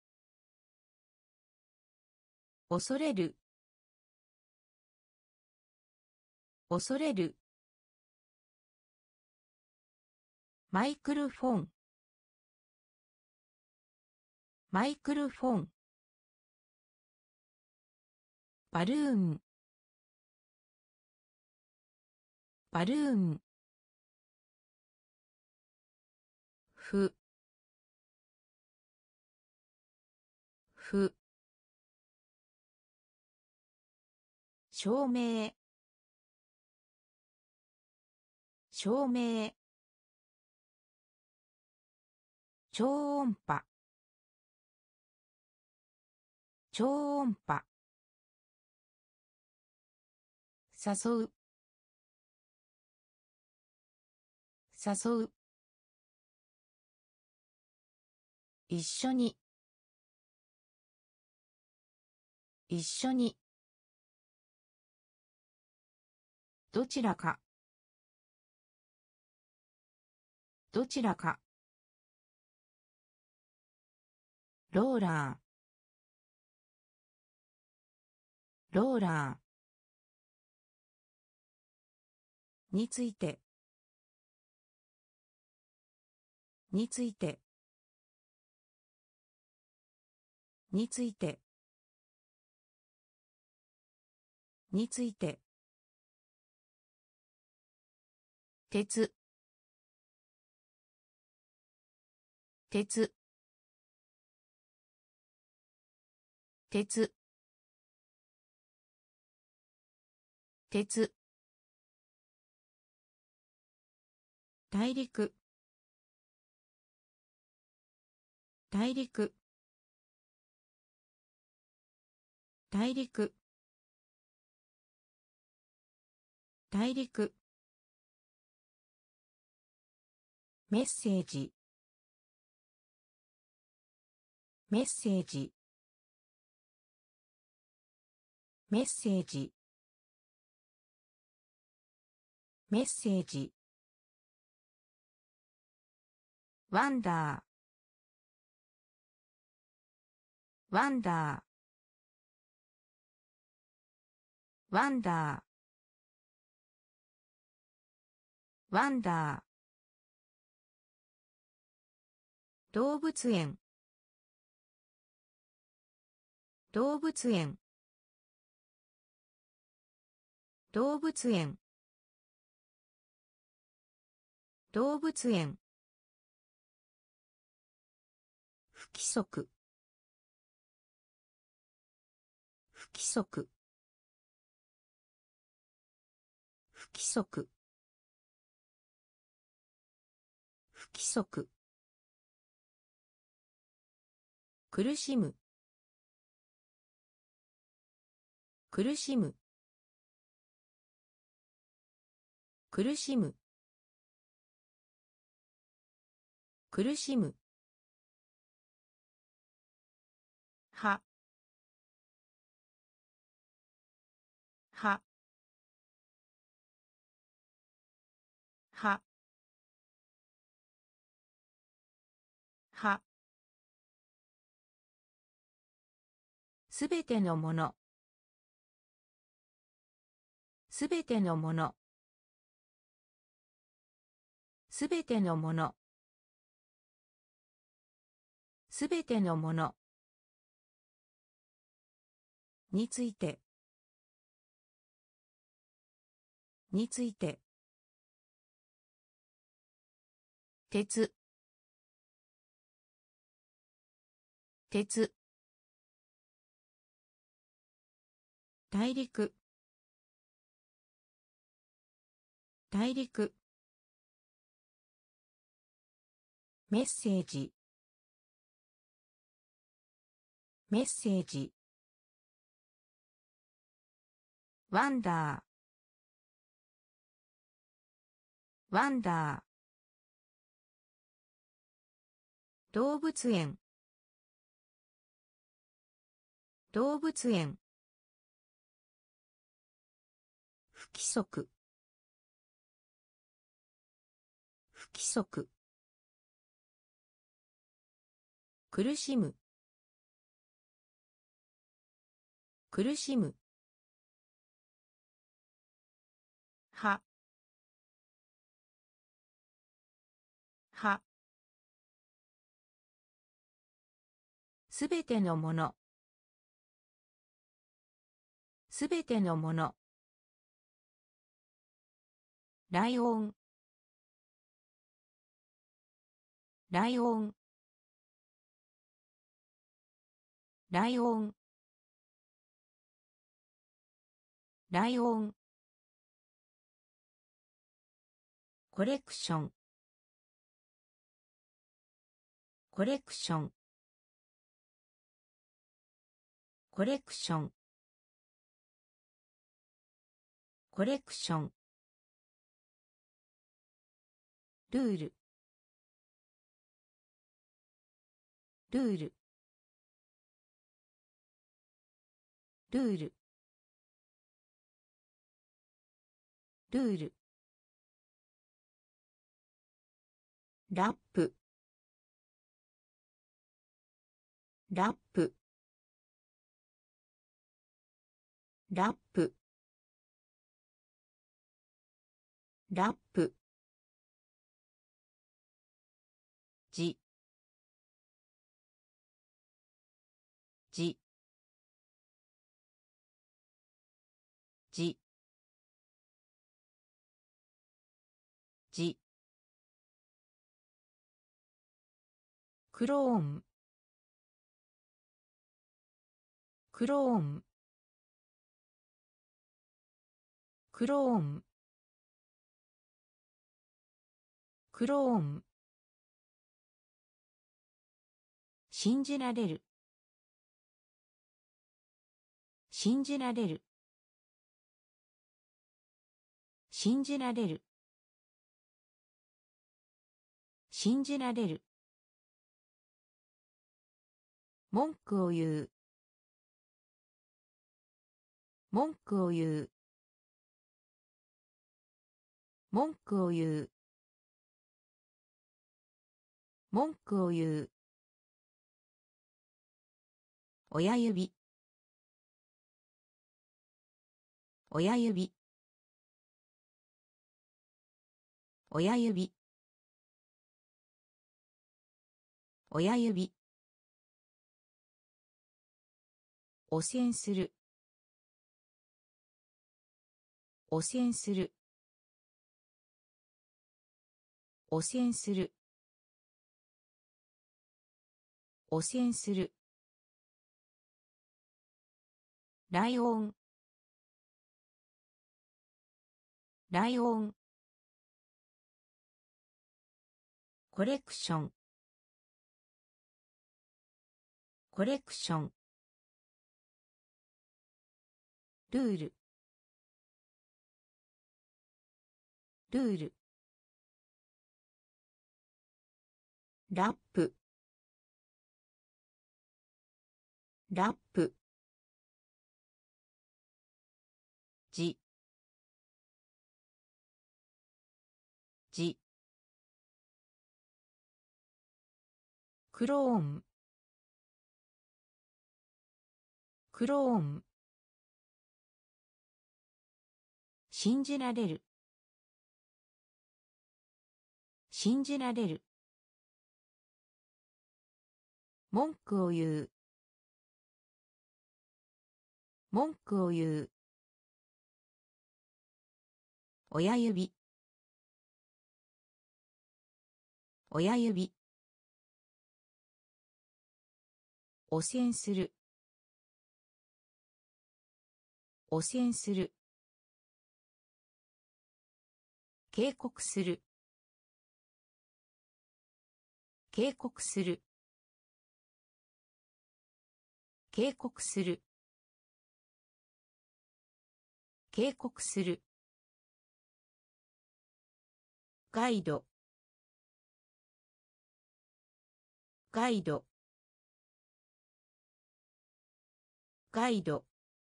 恐れる。恐れる。マイクロフォン。マイクロフォン。バルーン。バルーン。ふ。ふ。証明。証明。超音波。超音波。誘う。誘う。一緒に。一緒に。どちらか。どちらか。ローラー。ローラー。 についてについてについてについて鉄鉄鉄鉄大陸大陸大陸大陸メッセージメッセージメッセージメッセージワンダーワンダーワンダーワンダー動物園動物園動物園動物園不規則不規則不規則不規則苦しむ苦しむ苦しむ苦しむははははすべてのものすべてのものすべてのものすべてのものについてについて鉄鉄大陸大陸メッセージメッセージワンダーワンダー動物園動物園不規則不規則苦しむ苦しむははすべてのものすべてのものライオンライオンライオンライオンコレクションコレクションコレクションコレクションルールルールルールルールラップラップラップラップじじじじクローンクローンクローンクローン信じられる信じられる信じられる信じられる文句を言う文句を言う文句を言う文句を言う親指親指親指親指汚染する汚染する汚染する汚染するライオンライオンコレクションコレクションルールルールラップラップじじクローンクローン信じられる信じられる文句を言う文句を言う親指親指汚染する汚染する警告する警告する警告する警告するガイドガイドガイド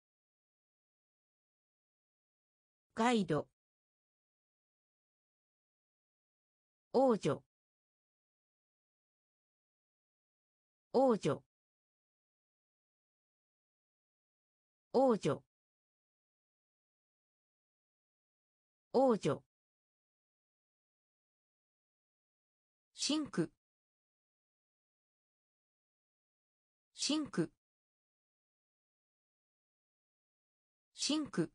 ガイド王女王女王女王女シンクシンクシンク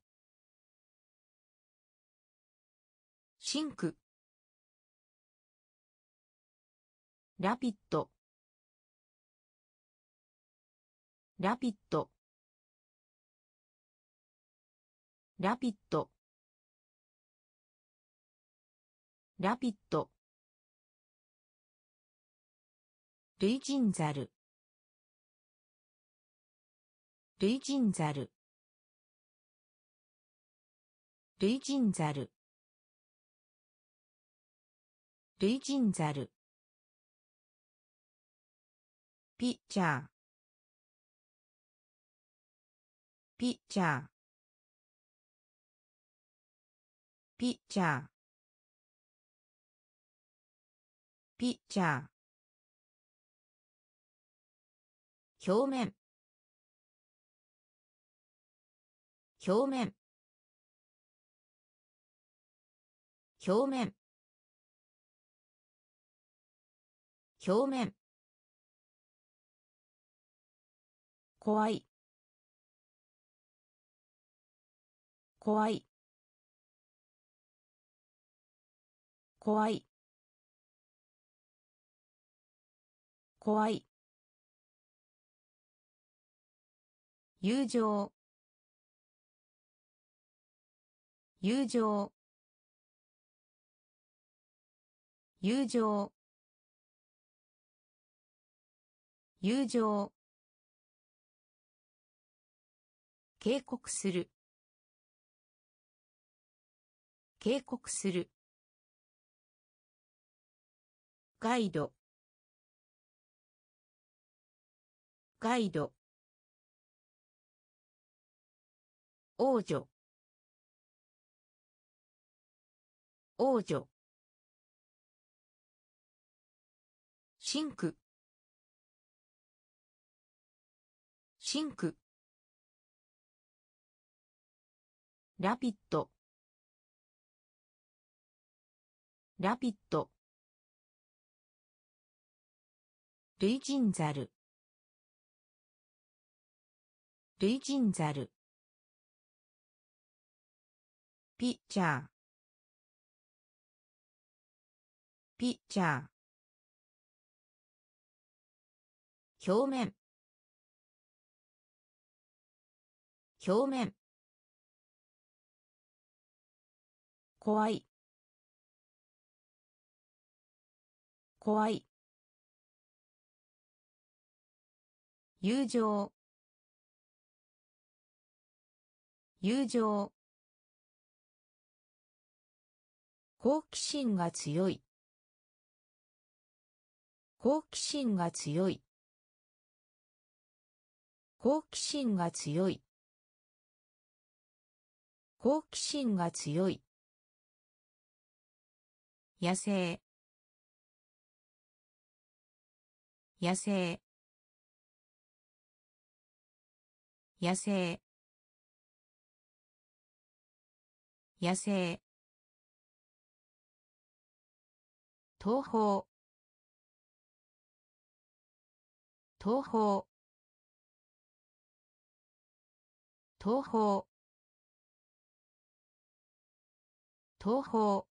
シンクラピッドラピッドラピッドラピッド類人猿類人猿類人猿類人猿ピッチャーピッチャーピッチャーピッチャー表面表面表面表面怖い怖い怖い怖い友情友情友情友情警告する警告するガイドガイド王女王女シンクシンクラピッドラピッド類人猿類人猿ピッチャーピッチャー表面表面怖い怖い友情友情好奇心が強い好奇心が強い好奇心が強い好奇心が強い野生野生野生野生東方東方東方東方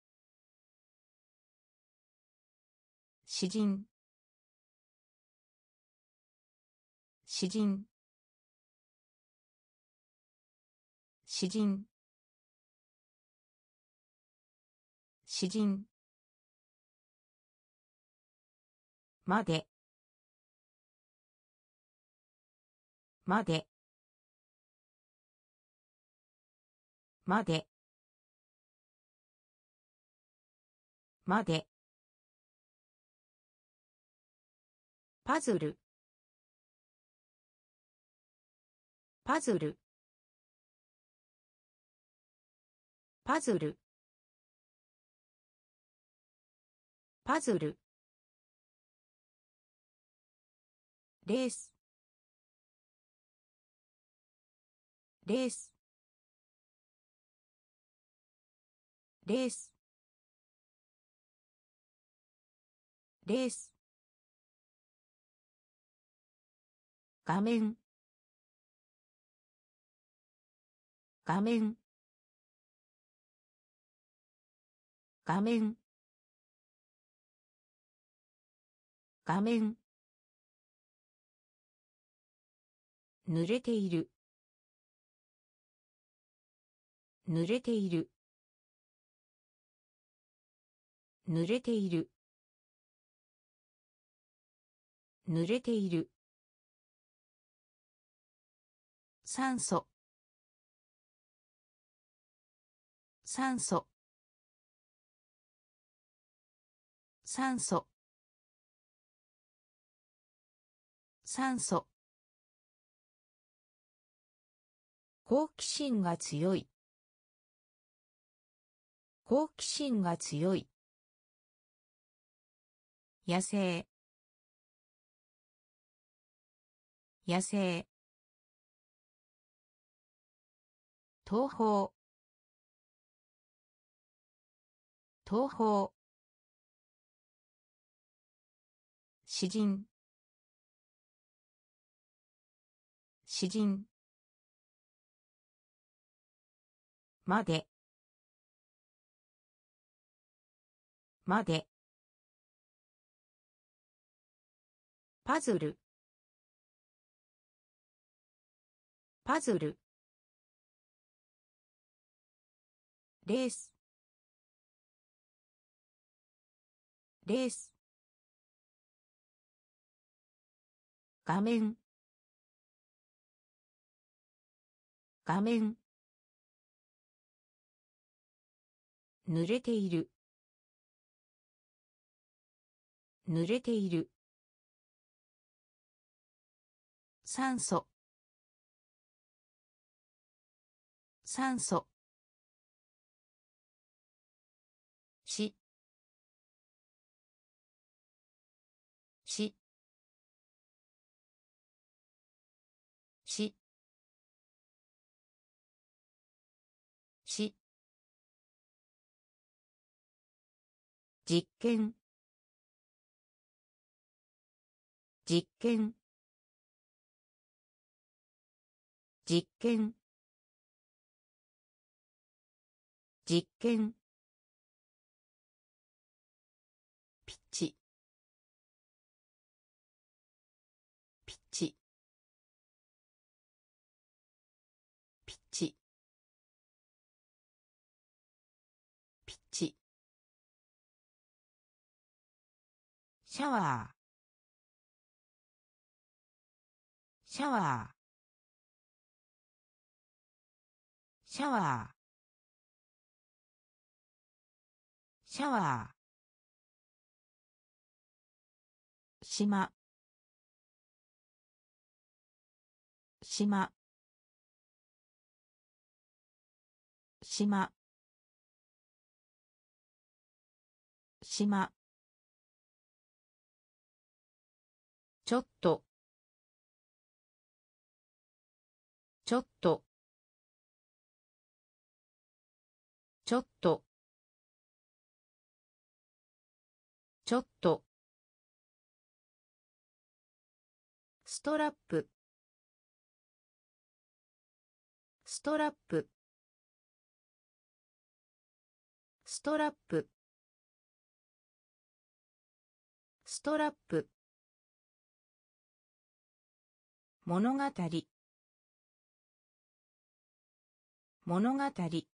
詩人詩人詩人詩人までまでまでまでパズルパズルパズルパズルレースレースレースレース画面画面画面画面濡れている濡れている濡れている濡れている酸素酸素酸素酸素好奇心が強い好奇心が強い野生野生東方東方、詩人、詩人、まで、まで、パズル、パズル、レース、レース、画面、画面、濡れている、濡れている、酸素、酸素、し、し、し、し、実験、実験、実験、実験、ピッチ、ピッチ、ピッチ、ピッチ、シャワー、シャワー、シャワー、シャワー、島、島、島、島、ちょっと、ちょっと、ちょっと、ちょっと、ストラップ、ストラップ、ストラップ、ストラップ、物語、物語、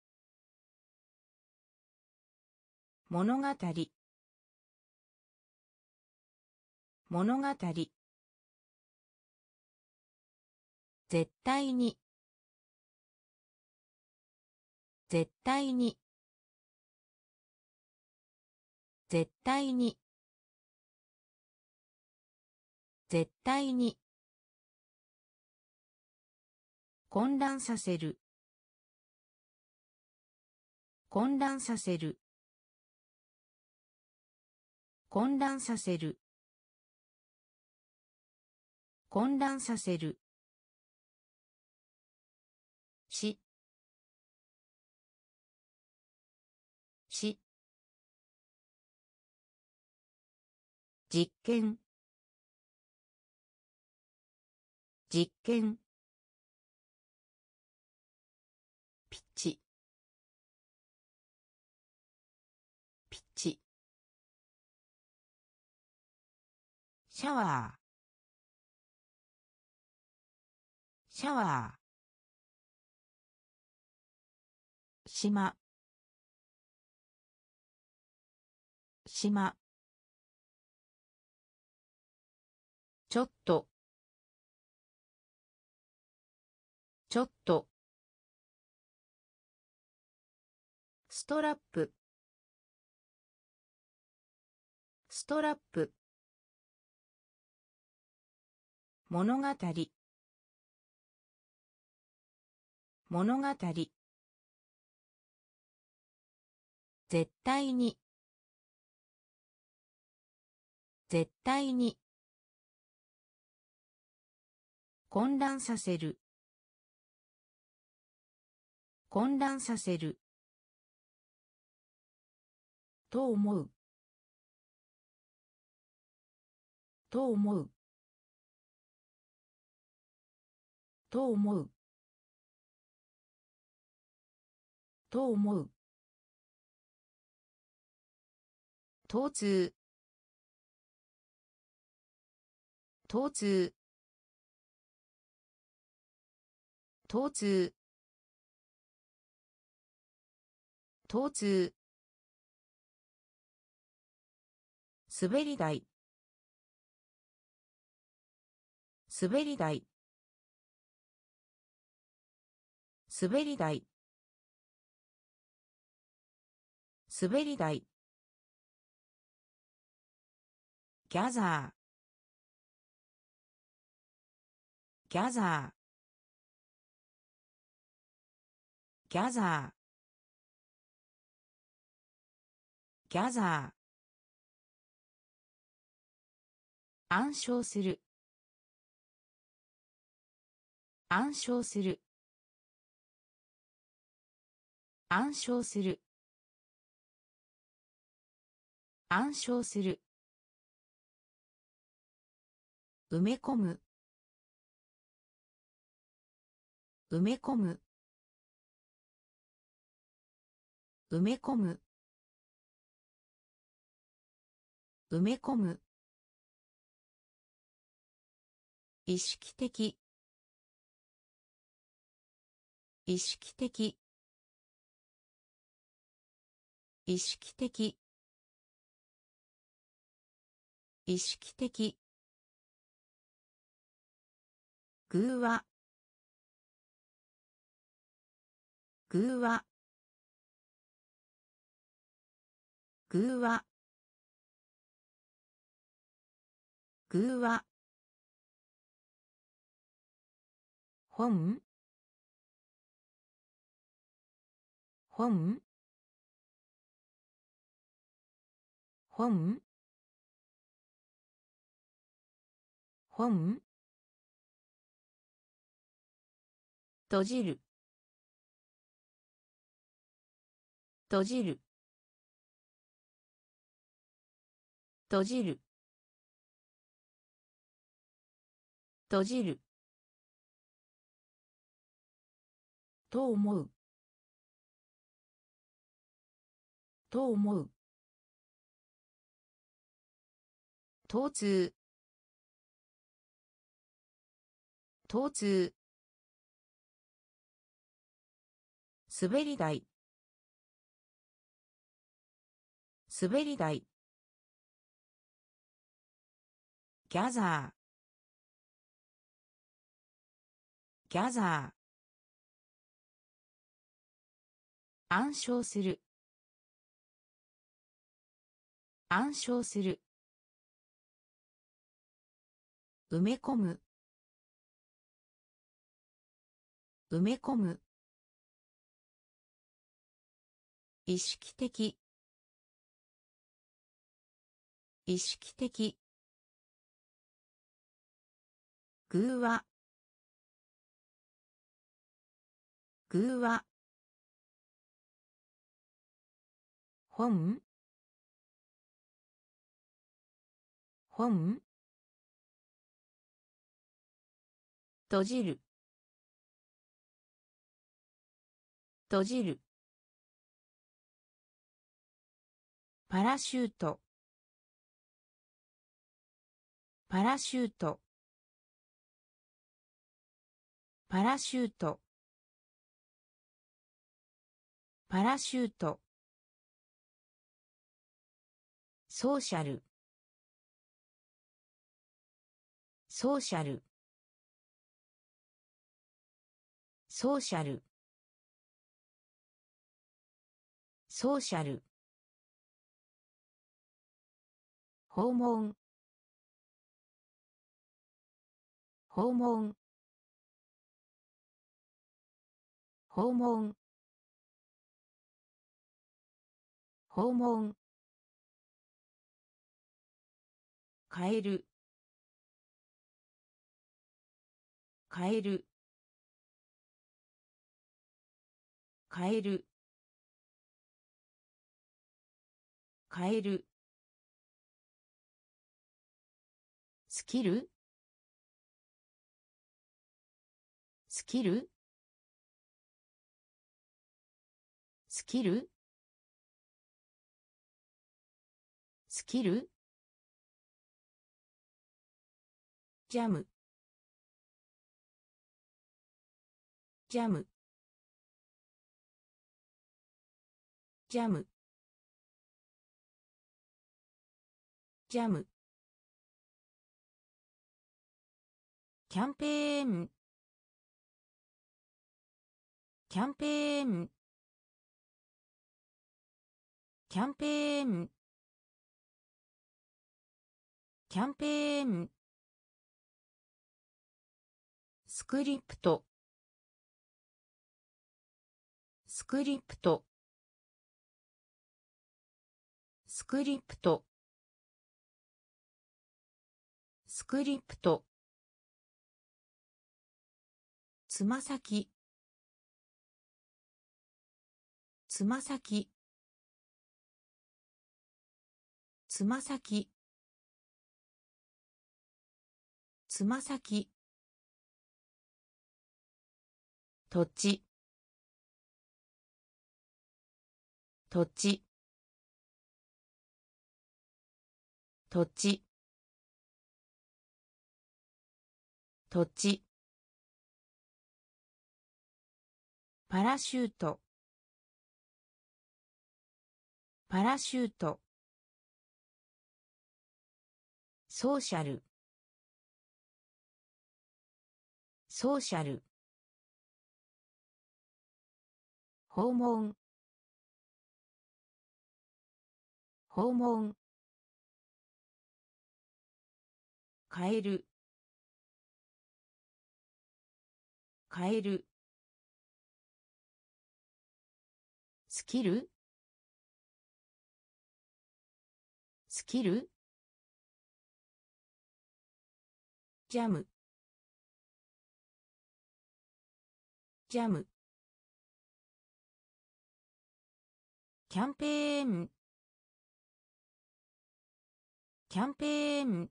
物語、物語、絶対に、絶対に、絶対に、絶対に、混乱させる、混乱させる、混乱させる、混乱させる、し、し、実験、実験、ピッチ、ピッチ、シャワー、シャワー、島、島、ちょっと、ちょっと、ストラップ、ストラップ、物語、物語、絶対に、絶対に、混乱させる、混乱させる、 と思うと思うと思うと思う疼痛疼痛疼痛疼痛滑り台滑り台滑り台滑り台ギャザーギャザーギャザーギャザー暗唱する暗唱する暗唱する暗唱する埋め込む埋め込む埋め込む埋め込む意識的意識的意識的意識的偶話偶話偶話偶話本本本本閉じる閉じる閉じる閉じると思うと思う疼痛疼痛滑り台滑り台ギャザーギャザー暗唱する暗唱する埋め込む埋め込む意識的意識的偶話偶話本本閉じる閉じるパラシュートパラシュートパラシュートパラシュートソーシャルソーシャルソーシャルソーシャル訪問訪問訪問訪問変える変える変える変える。スキル。スキル。スキル。スキル。ジャム。ジャム。ジャム。ジャム。キャンペーン。キャンペーン。キャンペーン。キャンペーン。スクリプト。スクリプト。スクリプト。スクリプト。つま先。つま先。つま先。つま先。土地。土地。土地。土地。パラシュート。パラシュート。ソーシャル。ソーシャル。訪問。訪問。変える。変える。スキル。スキル。ジャム。ジャム。キャンペーン。キャンペーン。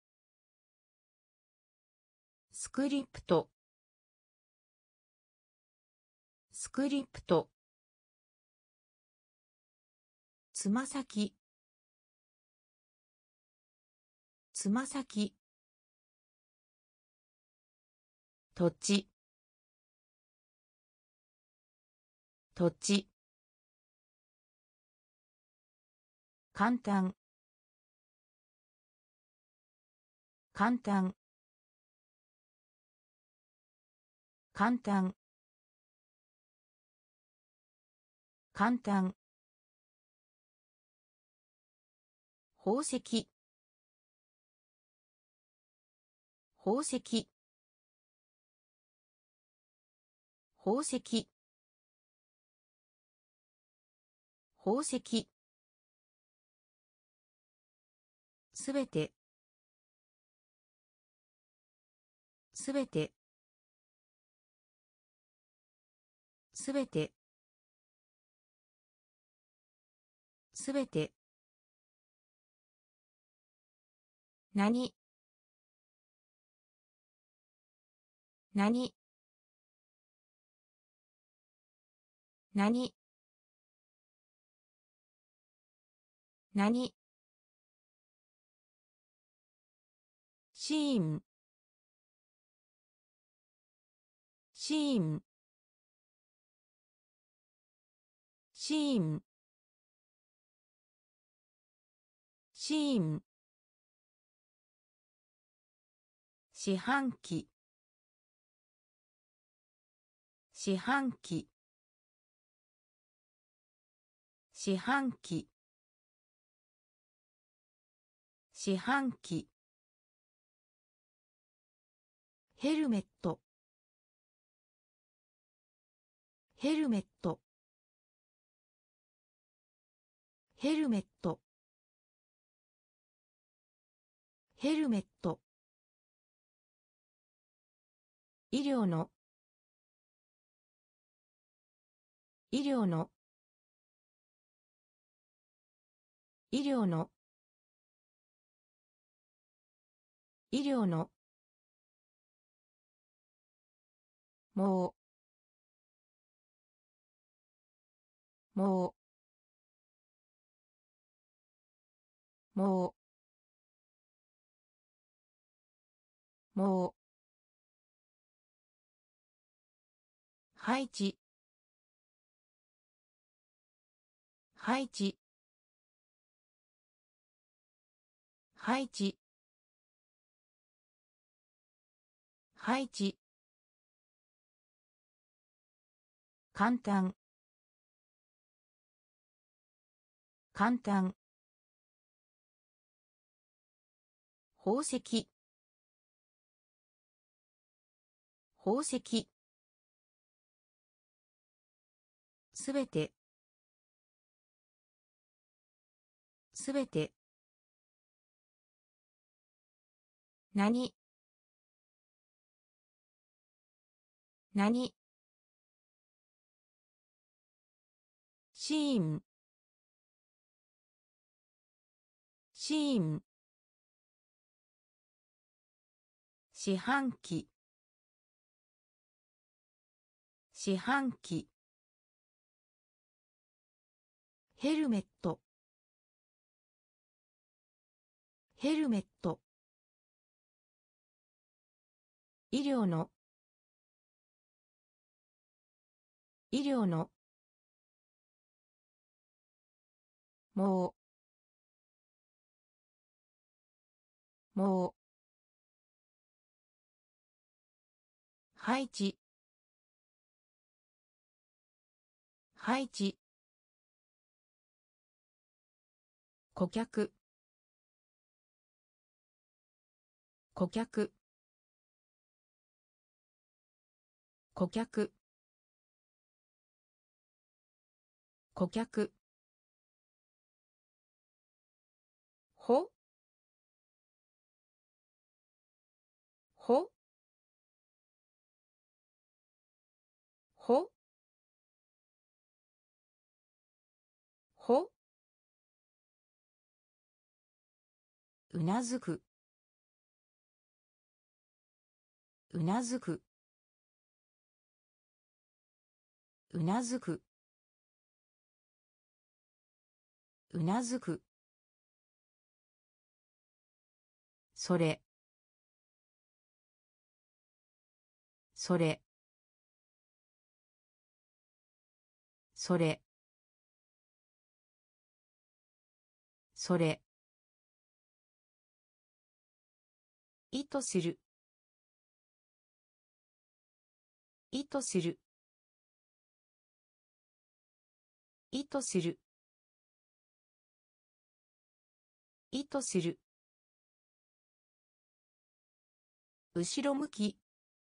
スクリプト。スクリプト。つま先。つま先。土地。土地。簡単。簡単。簡単。簡単。宝石。宝石。宝石。宝石。すべて。すべて。すべて。すべて。何。何。何。何。シーン。シーン。シーン。シーン。四半期。四半期。四半期。四半期。ヘルメット。ヘルメット。ヘルメット。ヘルメット。医療の。医療の。 医療の医療のもうもうもうもう配置配置配置配置簡単簡単宝石宝石すべてすべて何何シーンシーン四半期四半期ヘルメットヘルメット医療の医療のもうもう配置配置顧客顧客顧客顧客ほほほほうなずくうなずくうなずくうなずくそれそれそれそれ意図する意図する意図する意図する後ろ向き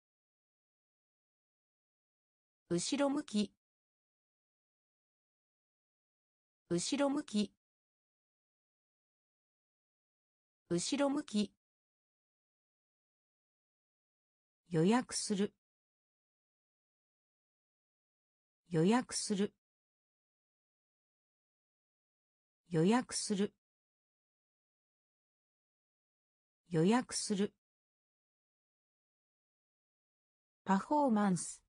後ろ向き後ろ向き後ろ向き予約する予約する予約する予約するパフォーマンス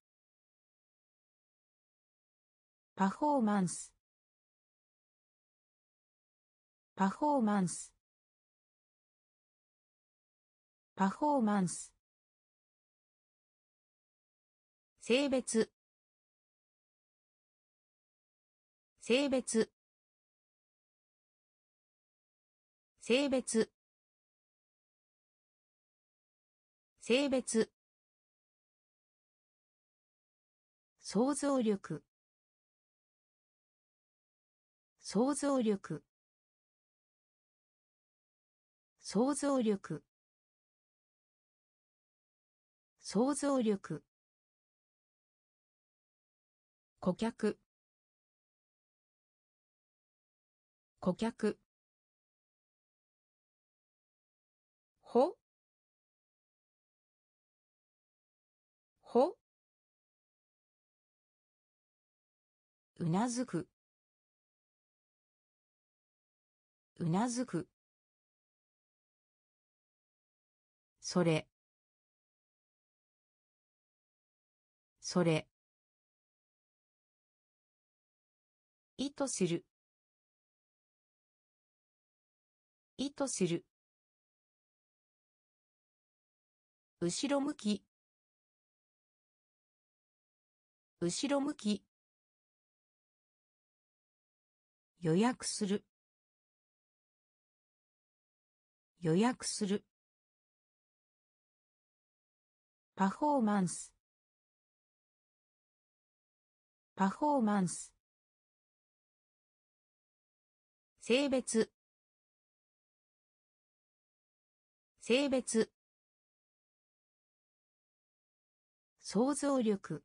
パフォーマンスパフォーマンスパフォーマンス性別性別性別性別想像力想像力想像力想像力顧客顧客ほほうなずくうなずく。それ。それ。意図する。意図する。後ろ向き。後ろ向き。予約する。予約する。パフォーマンス。パフォーマンス。性別。性別。想像力。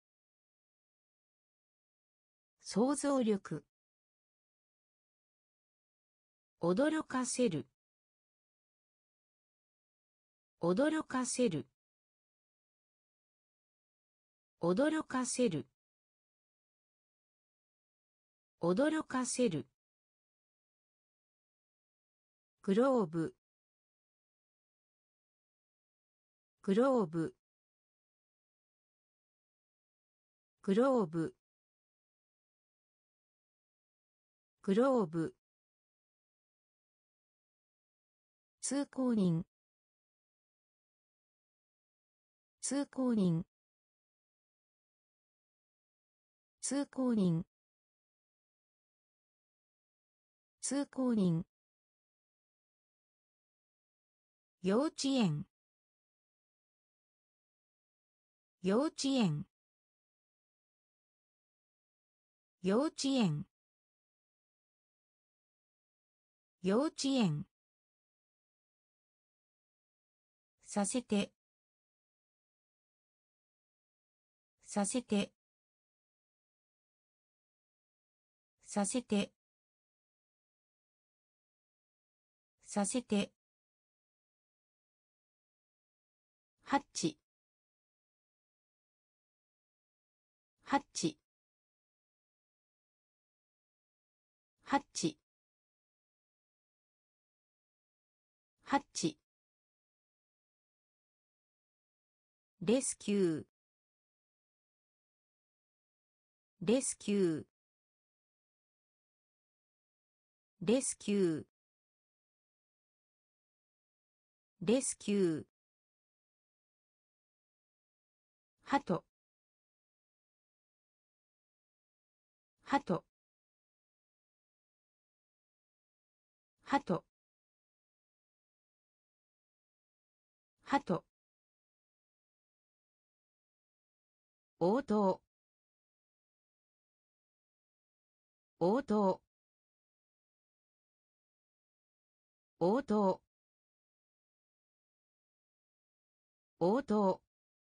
想像力。驚かせる。驚かせる。驚かせる。驚かせる。グローブ。グローブ。グローブ。グローブ。通行人。通行人。通行人。通行人。幼稚園。幼稚園。幼稚園。幼稚園。させて。させて。させて。させて。ハッチ。ハッチ。ハッチ。ハッチ。レスキュー。レスキュー。レスキュー。レスキュー。ハト。ハト。ハト。ハト。応答。応答。応答。応答。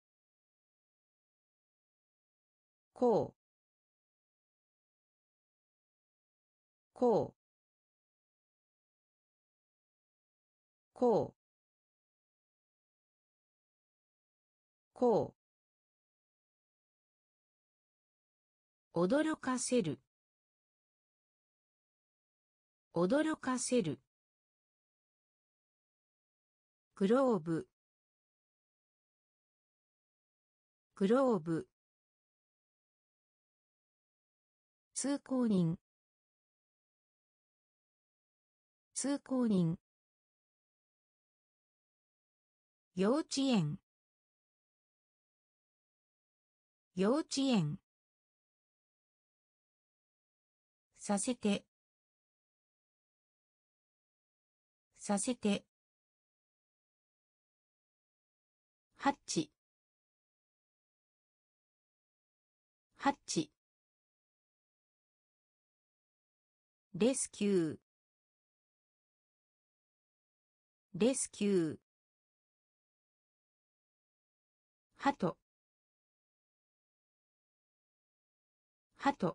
こう。こう。こう。こう。驚かせる。驚かせる。グローブ。グローブ。通行人。通行人。幼稚園。幼稚園。させて。させて。ハッチ。ハッチ。レスキュー。レスキュー。ハト。ハト。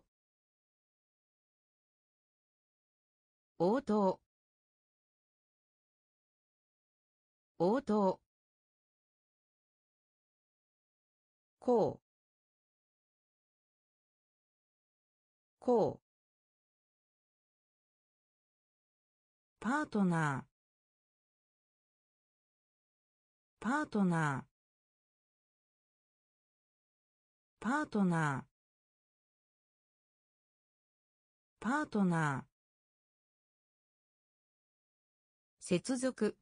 応答。応答。こう。こう。 パートナーパートナーパートナーパートナー接続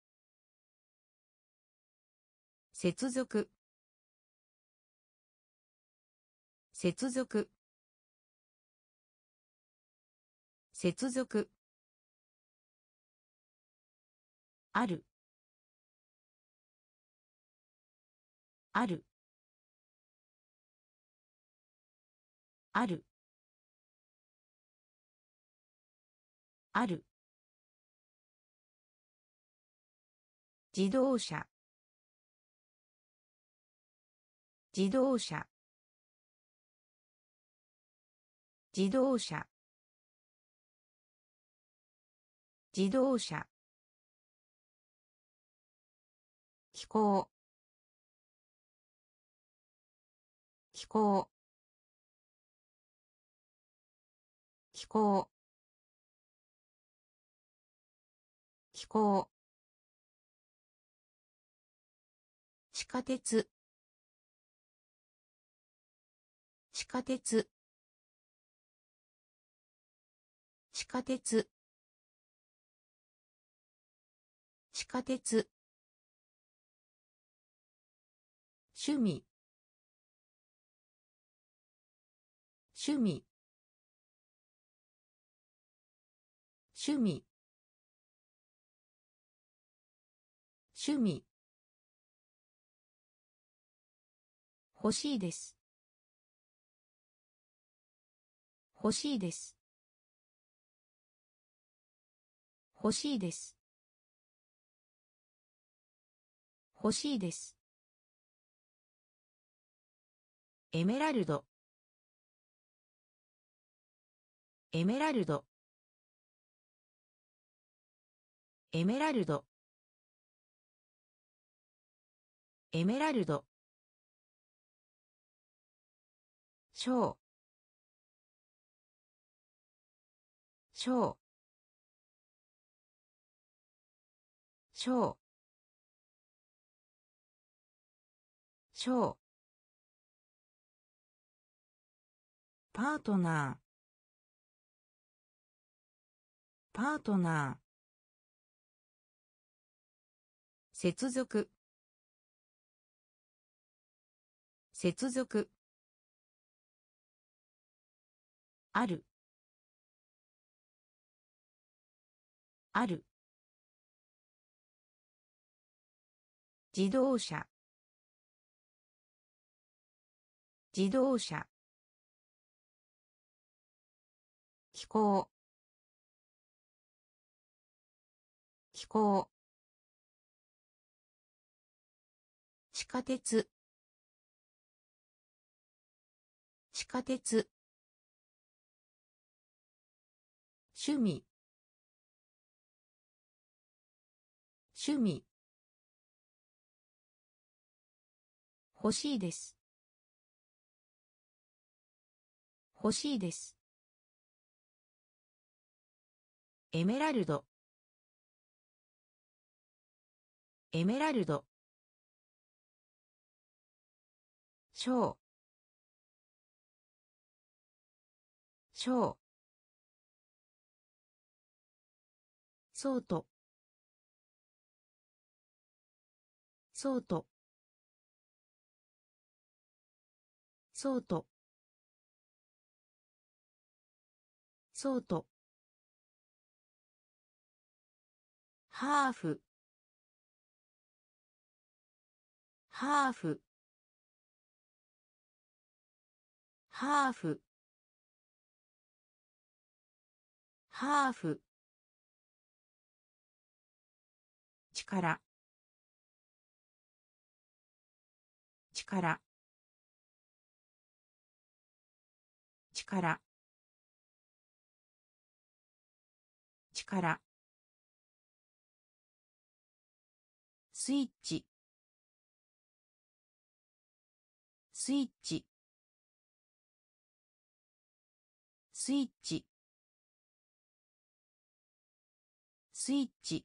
接続接続接続あるあるあるある自動車自動車自動車自動車気候気候気候気候地下鉄地下鉄地下鉄地下鉄趣味趣味趣味趣味欲しいです欲しいです欲しいです欲しいですエメラルドエメラルドエメラルドエメラルド小小小小パートナーパートナー接続接続あるある自動車自動車気候気候地下鉄地下鉄趣味趣味欲しいです欲しいですエメラルドエメラルド小小そうとそうとそうとそうとハーフハーフハーフハーフ力力力力スイッチスイッチスイッチスイッチ。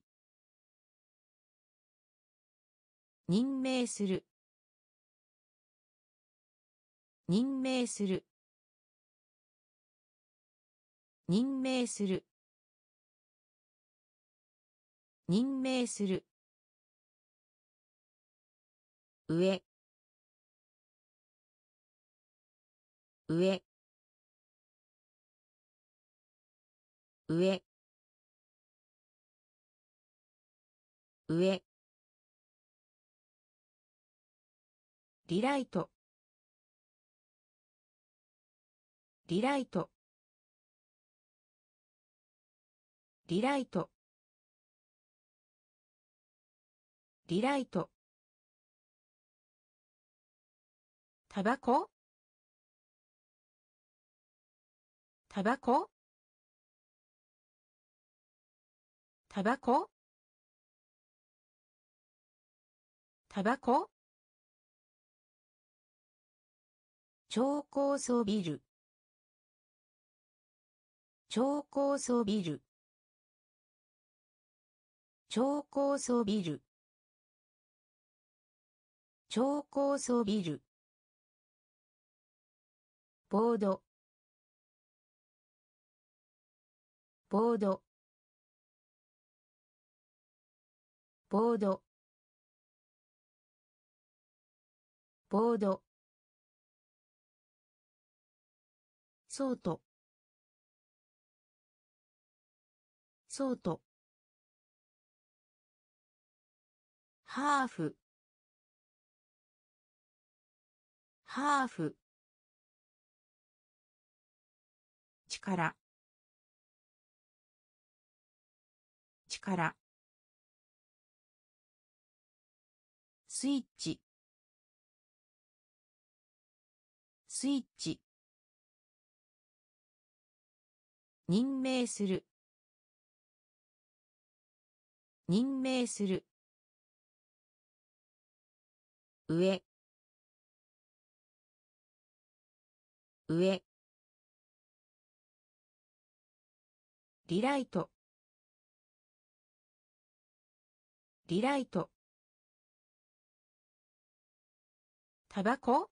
任命する。任命する。任命する。任命する。上。上。上。上。リライト。リライト。リライト。リライト。タバコ。タバコ。タバコ。タバコ。超高層ビル。超高層ビル。超高層ビル。超高層ビル。ボード。ボード。ボード。ボード。ソート。ソート。ハーフ。ハーフ。力。力。スイッチ。スイッチ。任命する。任命する。上。上。リライト。リライト。タバコ。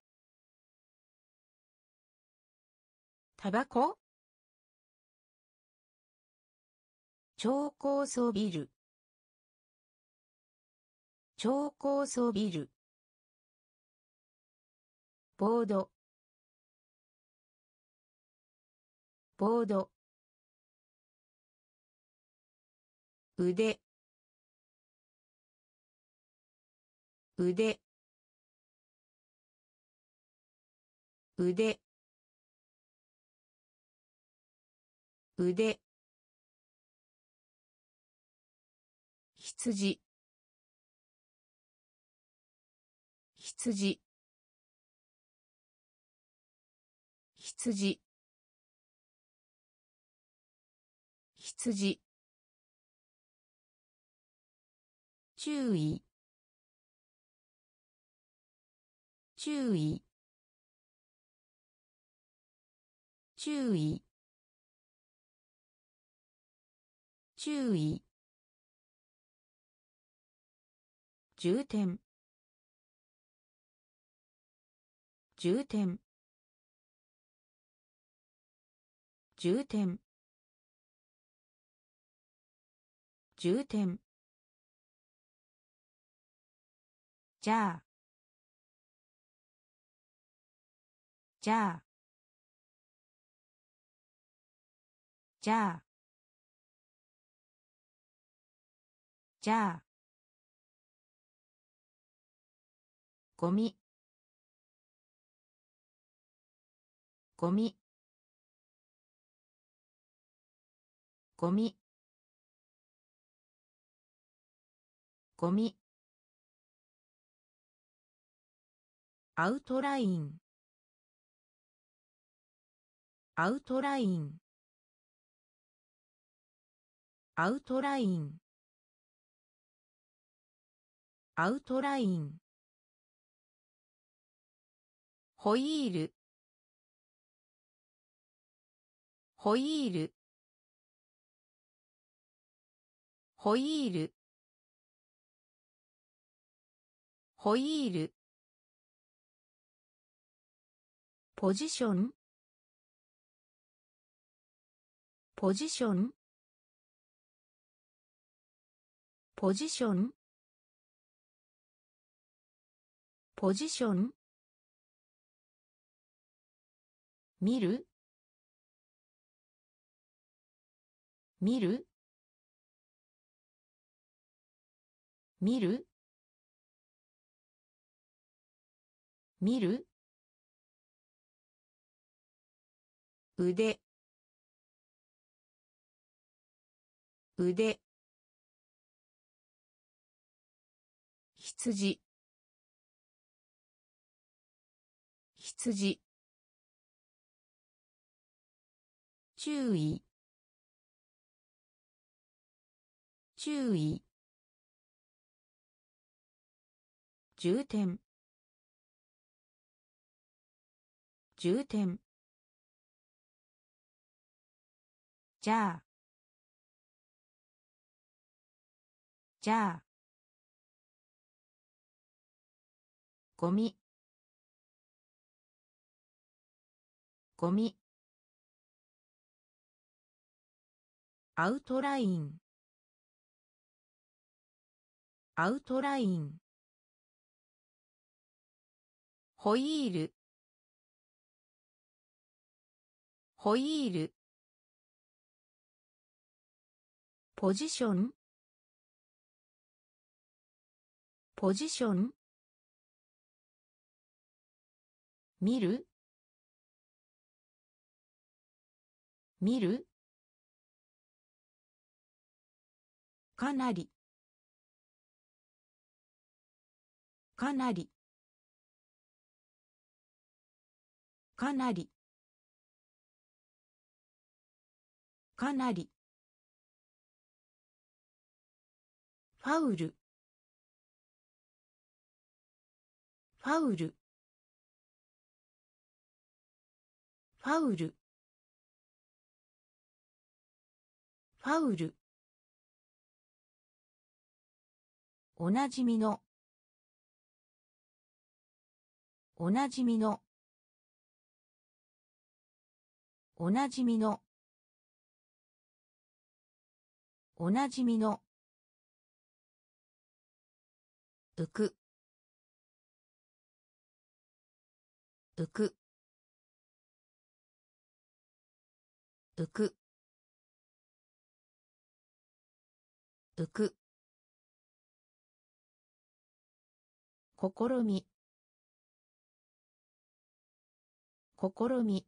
タバコ。超高層ビル。超高層ビル。ボード。ボード。腕。腕。腕。腕。羊。羊。羊。羊。注意。注意。注意。注意。重点。重点。重点。重点。じゃあ。じゃあ。じゃあ。じゃあ。ゴミ。ゴミ。ゴミ。ゴミ。アウトライン。アウトライン。アウトライン。アウトライン。ホイール。ホイール。 ホイールホイールポジションポジションポジションポジション見る見る見る見る腕腕羊羊注意注意重点重点じゃあじゃあゴミゴミアウトラインアウトラインホイールホイールポジションポジション見る見るかなりかなりかなりかなりファウルファウルファウルファウルおなじみのおなじみのおなじみのおなじみの浮く浮く浮く浮く試み試み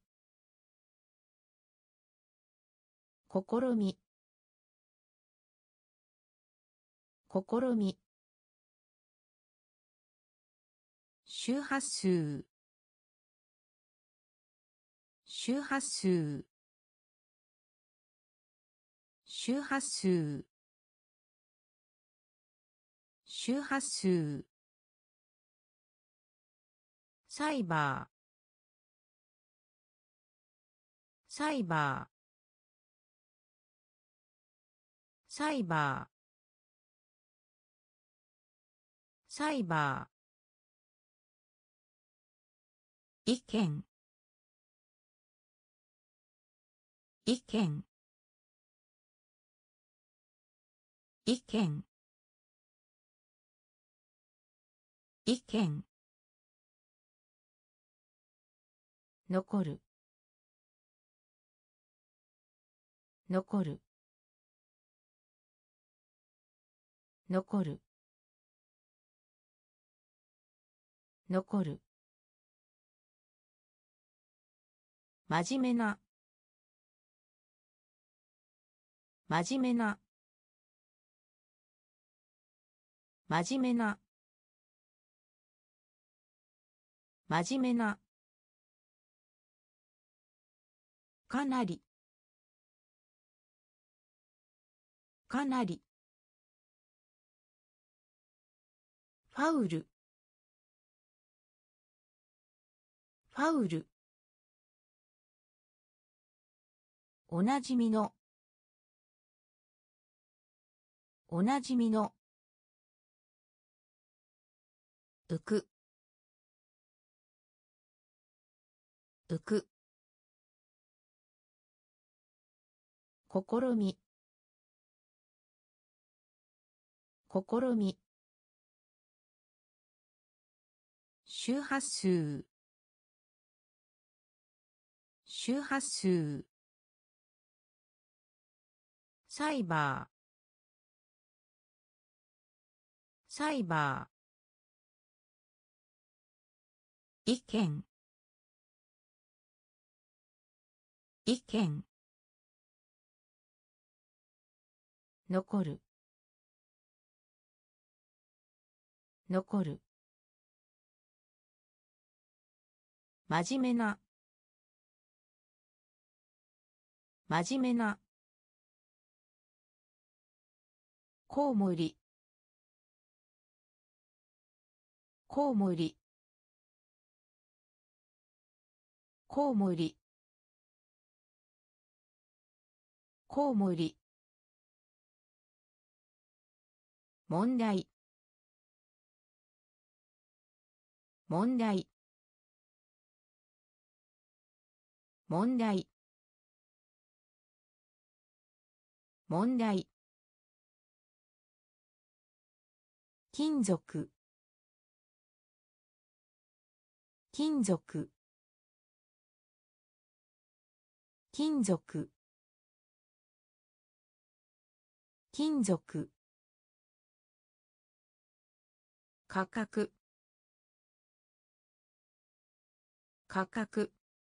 試み試み周波数周波数周波数周波数サイバーサイバーサイバーサイバー意見意見意見意見残る残る残る残る真面目な真面目な真面目な真面目なかなりかなりファウルファウルおなじみのおなじみの浮く浮く試み試み周波数周波数サイバーサイバー意見意見残る残る真面目な真面目なコウモリコウモリコウモリコウモリ問題問題問題問題金属金属金属金属価格価格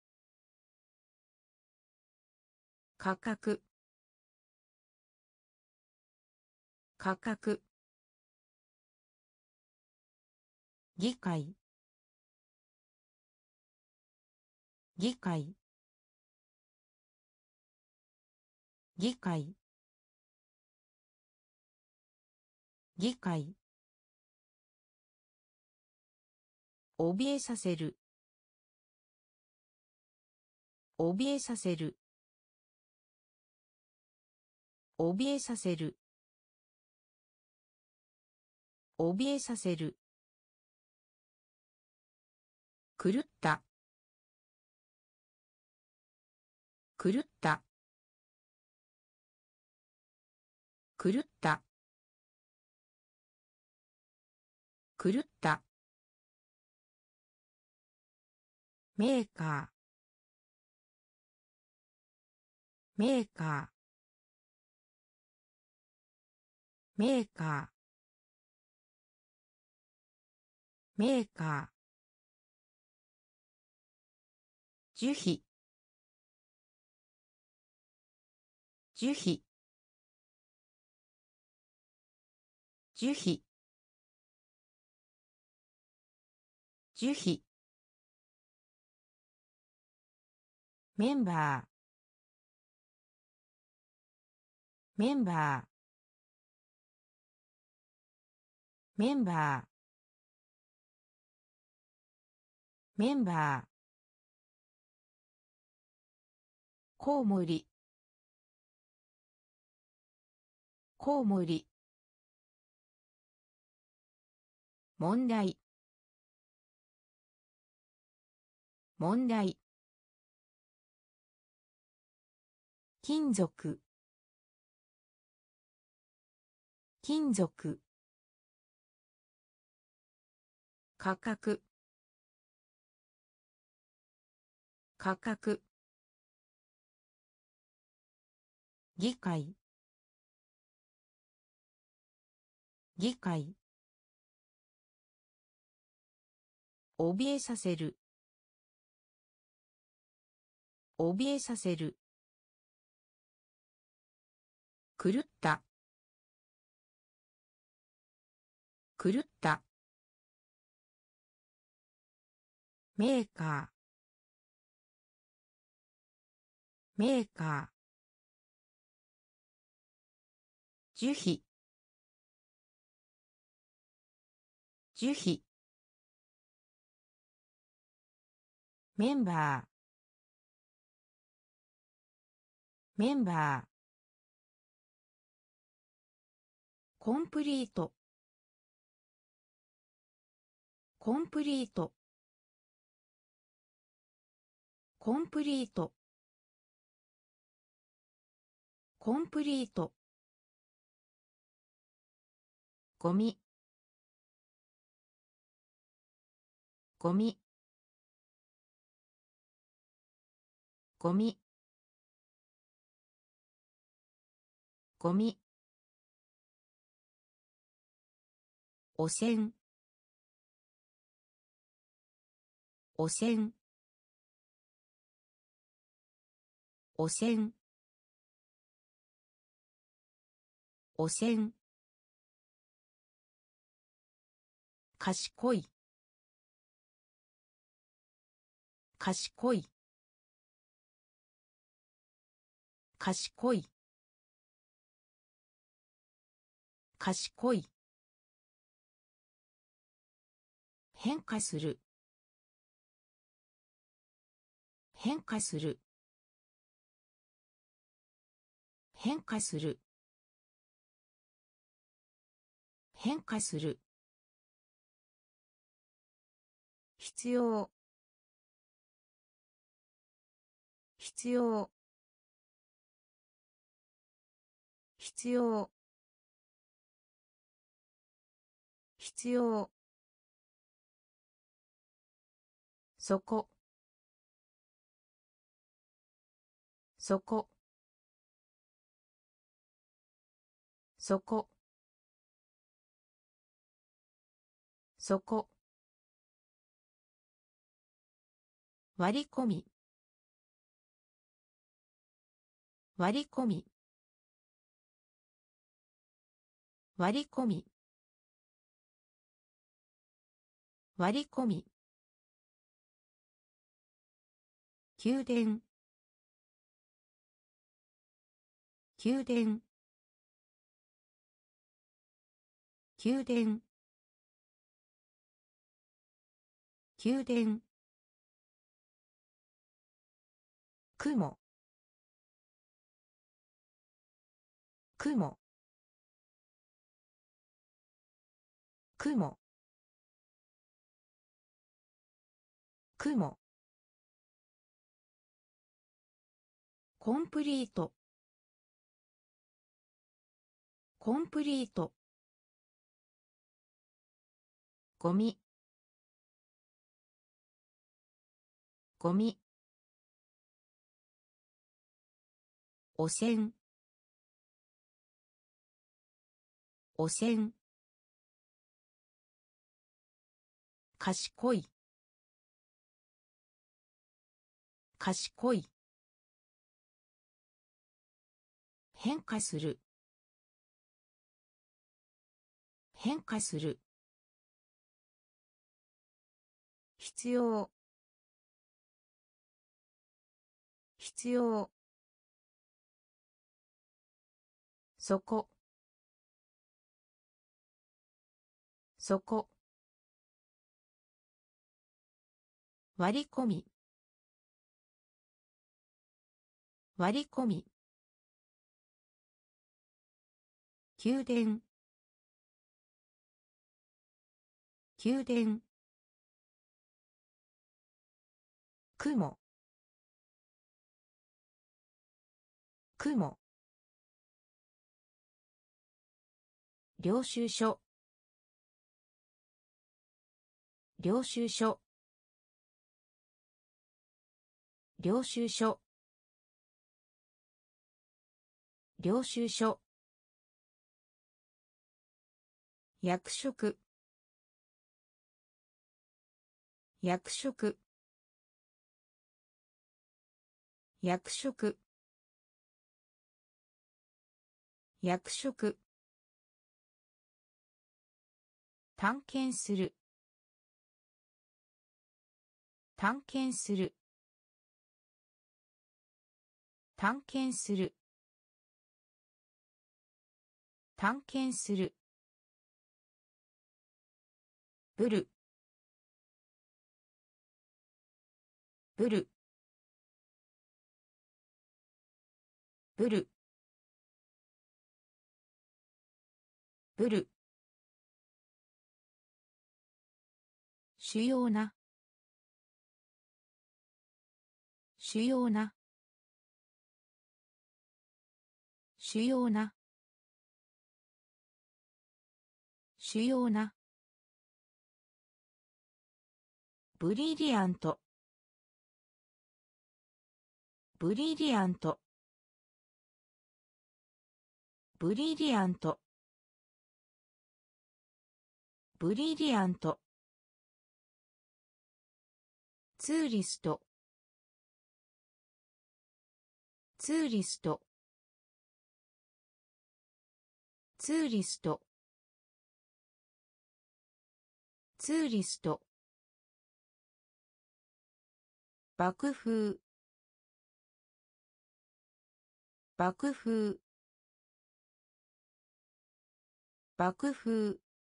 価格価格議会議会議会議会怯えさせる怯えさせる怯えさせる怯えさせる狂った狂った狂った狂ったメーカーメーカーメーカーメーカー樹皮樹皮樹皮樹皮メンバーメンバーメンバーメンバーコウモリコウモリ問題問題金属金属価格価格議会議会怯えさせる怯えさせる狂った狂ったメーカーメーカー樹皮樹皮メンバーメンバーコンプリートコンプリートコンプリートコンプリートゴミゴミゴミゴミ汚染汚染汚染汚染賢い賢い賢い賢い変化する変化する変化する変化する必要必要必要必要そこそこそこそこ割り込み割り込み割り込み割り込み宮殿宮殿宮殿宮殿雲雲雲雲コンプリートコンプリートゴミゴミ汚染汚染賢い賢い変化する変化する必要必要そこそこ割り込み割り込み宮殿宮殿雲雲領収書領収書領収書領収書役職役職役職役職探検する探検する探検する探検するブルブルブルブル。主要な。主要な。主要な。主要な。ブリリアント。ブリリアント。ブリリアント。ブリリアント。ツーリスト。ツーリスト。ツーリスト。ツーリスト。爆風。爆風。爆風。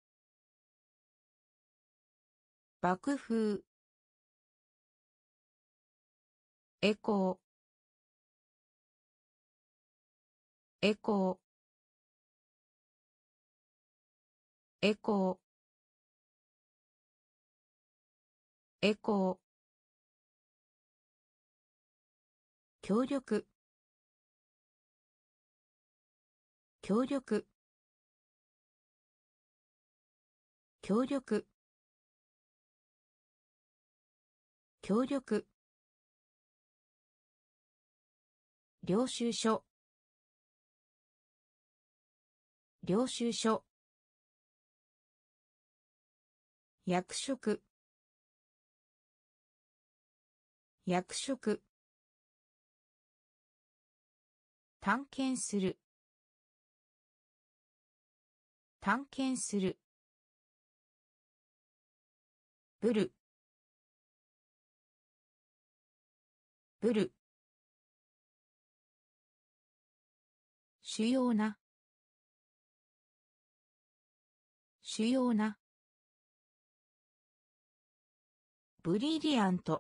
爆風。エコー。エコー。エコー。エコー。協力。協力。協力。協力。領収書。領収書。役職。役職。探検する。探検する。ブル。ブル。主要な。主要な。ブリリアント。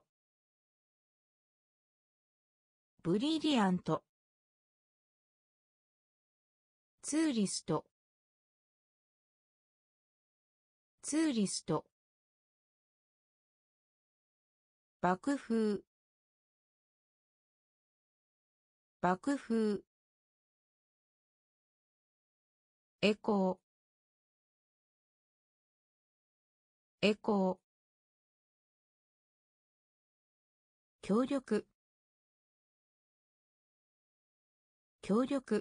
ブリリアント。ツーリスト。ツーリスト。爆風。爆風。エコー。エコー。協力。協力。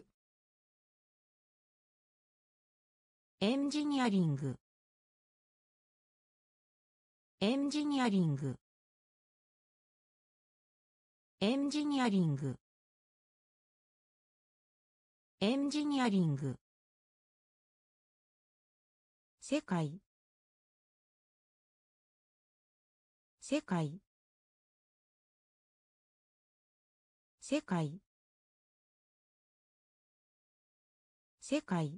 エンジニアリング。エンジニアリング。エンジニアリング。エンジニアリング。世界。世界。世界。世界。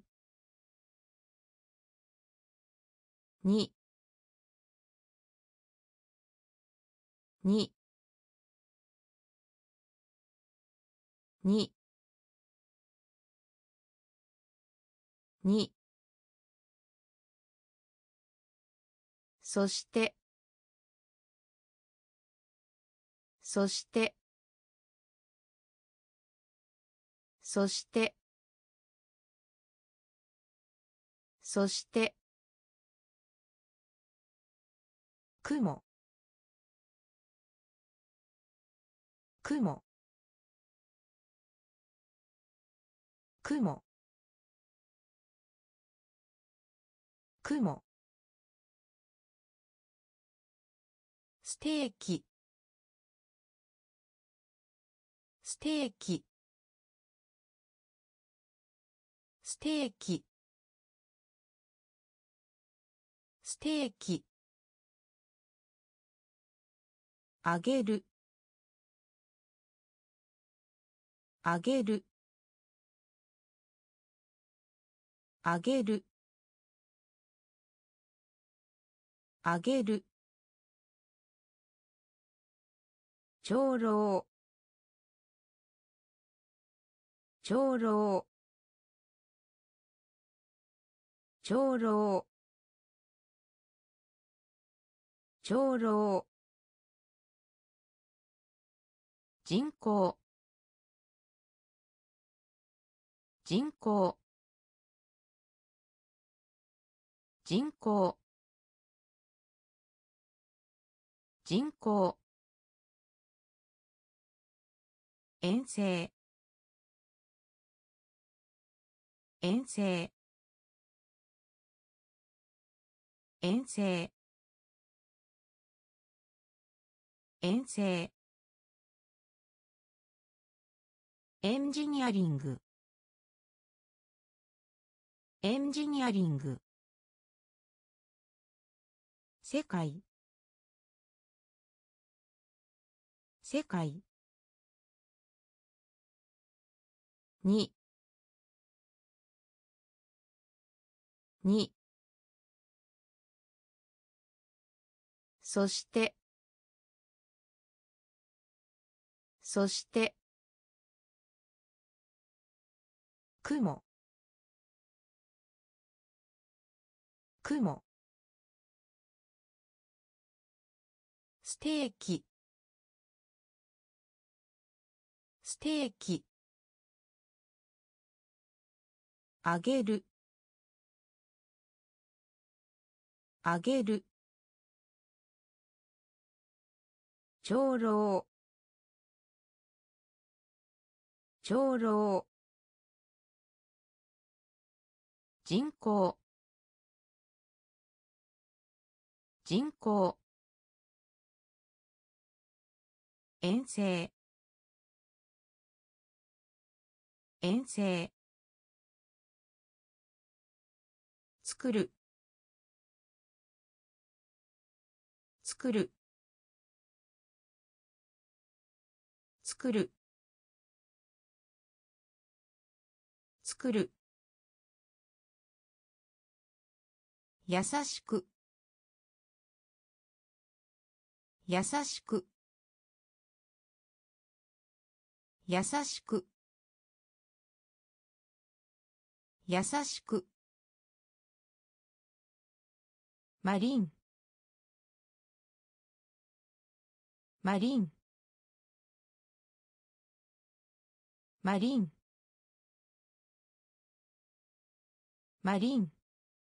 に。に。に。に。そして。そして。そして。そして。雲。雲。雲。雲。ステーキ。ステーキ。ステーキ。ステーキ。あげる。あげる。あげる。あげる。長老。長老。 長老長老人口人口人口人口遠征遠征遠征遠征エンジニアリングエンジニアリング世界世界ににそしてそして雲雲ステーキステーキあげるあげる長老長老人口人口遠征遠征作る作る作る作る優しく優しく優しく優しくマリンマリンマリンマリン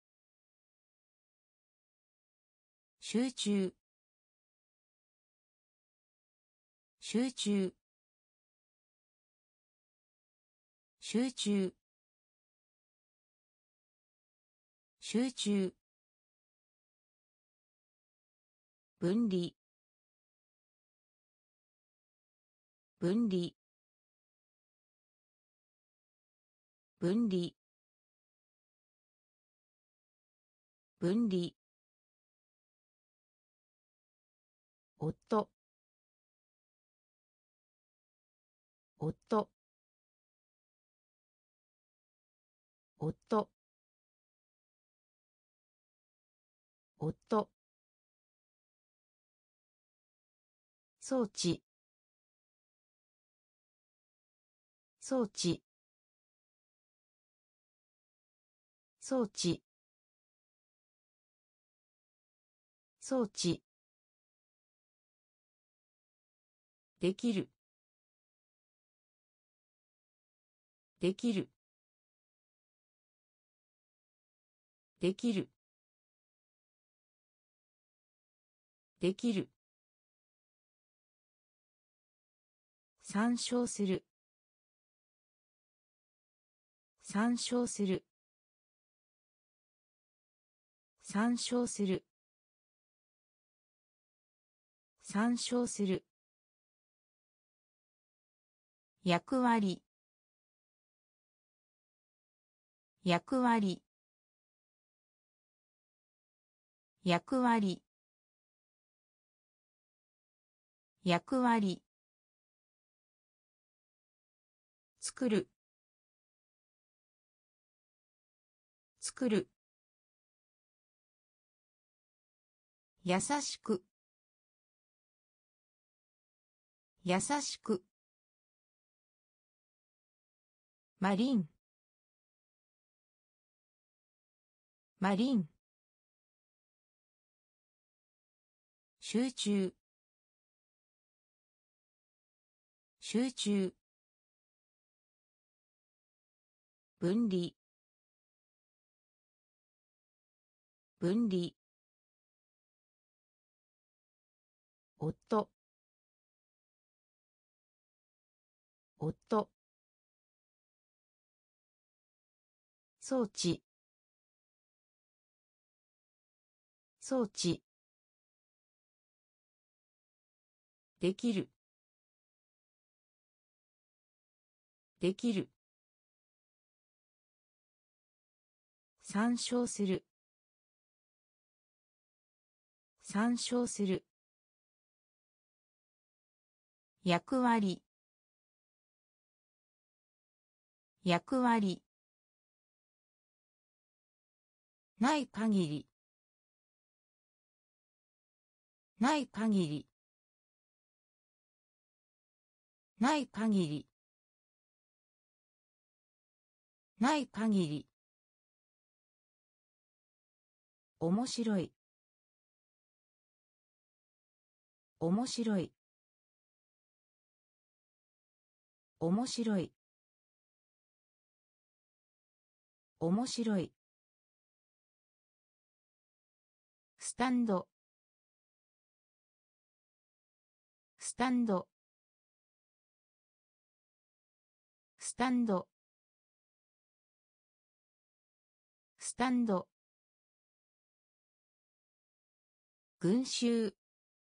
集中集中集中集中分離分離分離分離夫夫夫夫装置装置装置装置できるできるできるできる参照する参照する参照する参照する役割役割役割役割作る作る優しく優しくマリンマリン、集中、集中、分離、分離、夫、夫、装置、装置、できる、できる、参照する、参照する、役割、役割、ない限り、ない限り、ない限り、ない限り、面白い、面白い、面白い、面白い、スタンド、スタンド、スタンド、スタンド、群衆、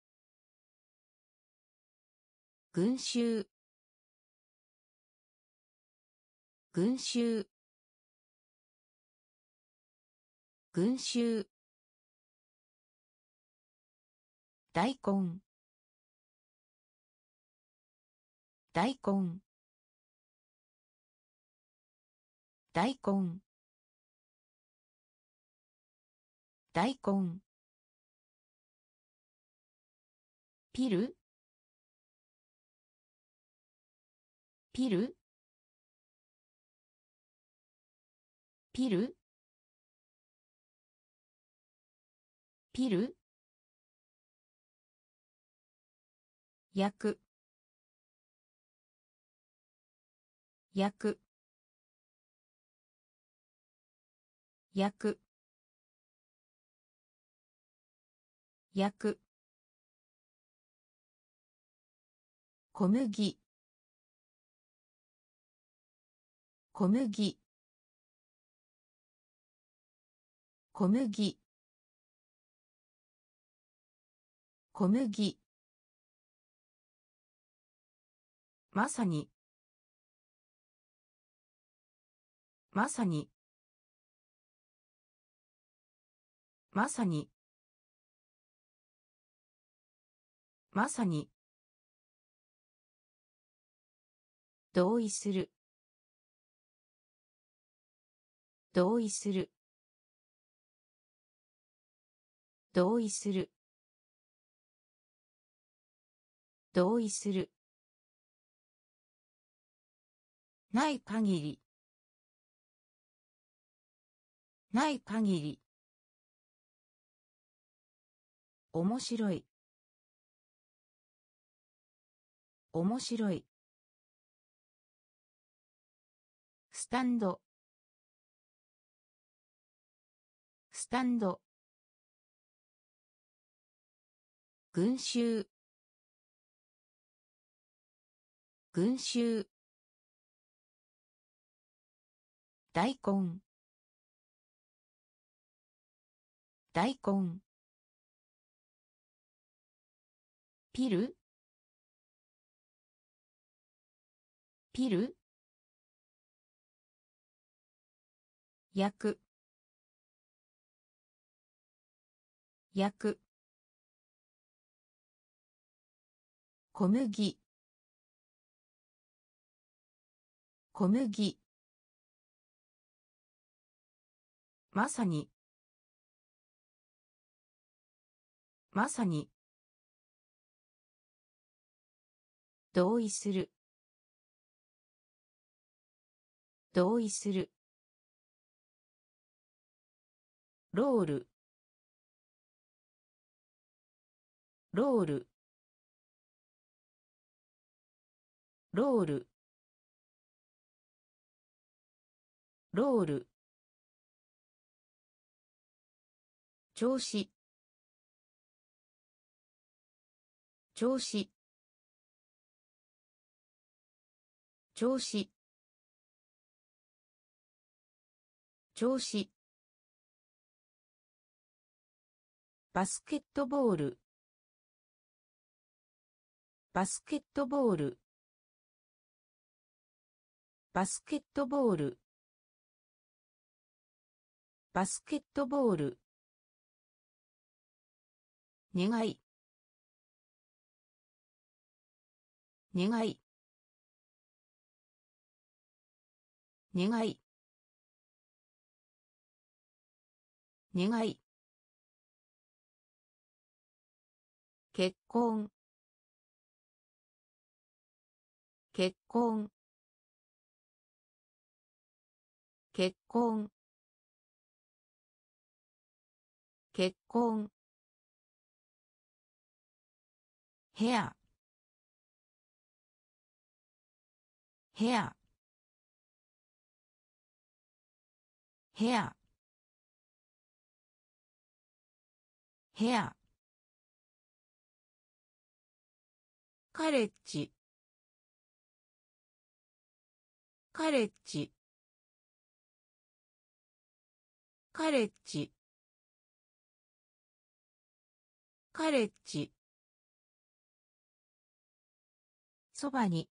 群衆、群衆、群衆、大根、大根、大根、大根、ピル、ピル、ピル、ピル、焼く、焼く、焼く、焼く、小麦、小麦、小麦、小麦、まさに、まさに、まさに、まさに、同意する、同意する、同意する、同意する、ない限り、ない限り、面白い、面白い、スタンド、スタンド、群衆、群衆、大根、大根、ピル、ピル、焼く、焼く、小麦、小麦、まさに、まさに、同意する、同意する、 ロールロールロールロール調子調子調子調子バスケットボールバスケットボールバスケットボールバスケットボール願い願い願い願い結婚結婚結婚結婚部屋部屋部屋部屋カレッジカレッジカレッジカレッジそばに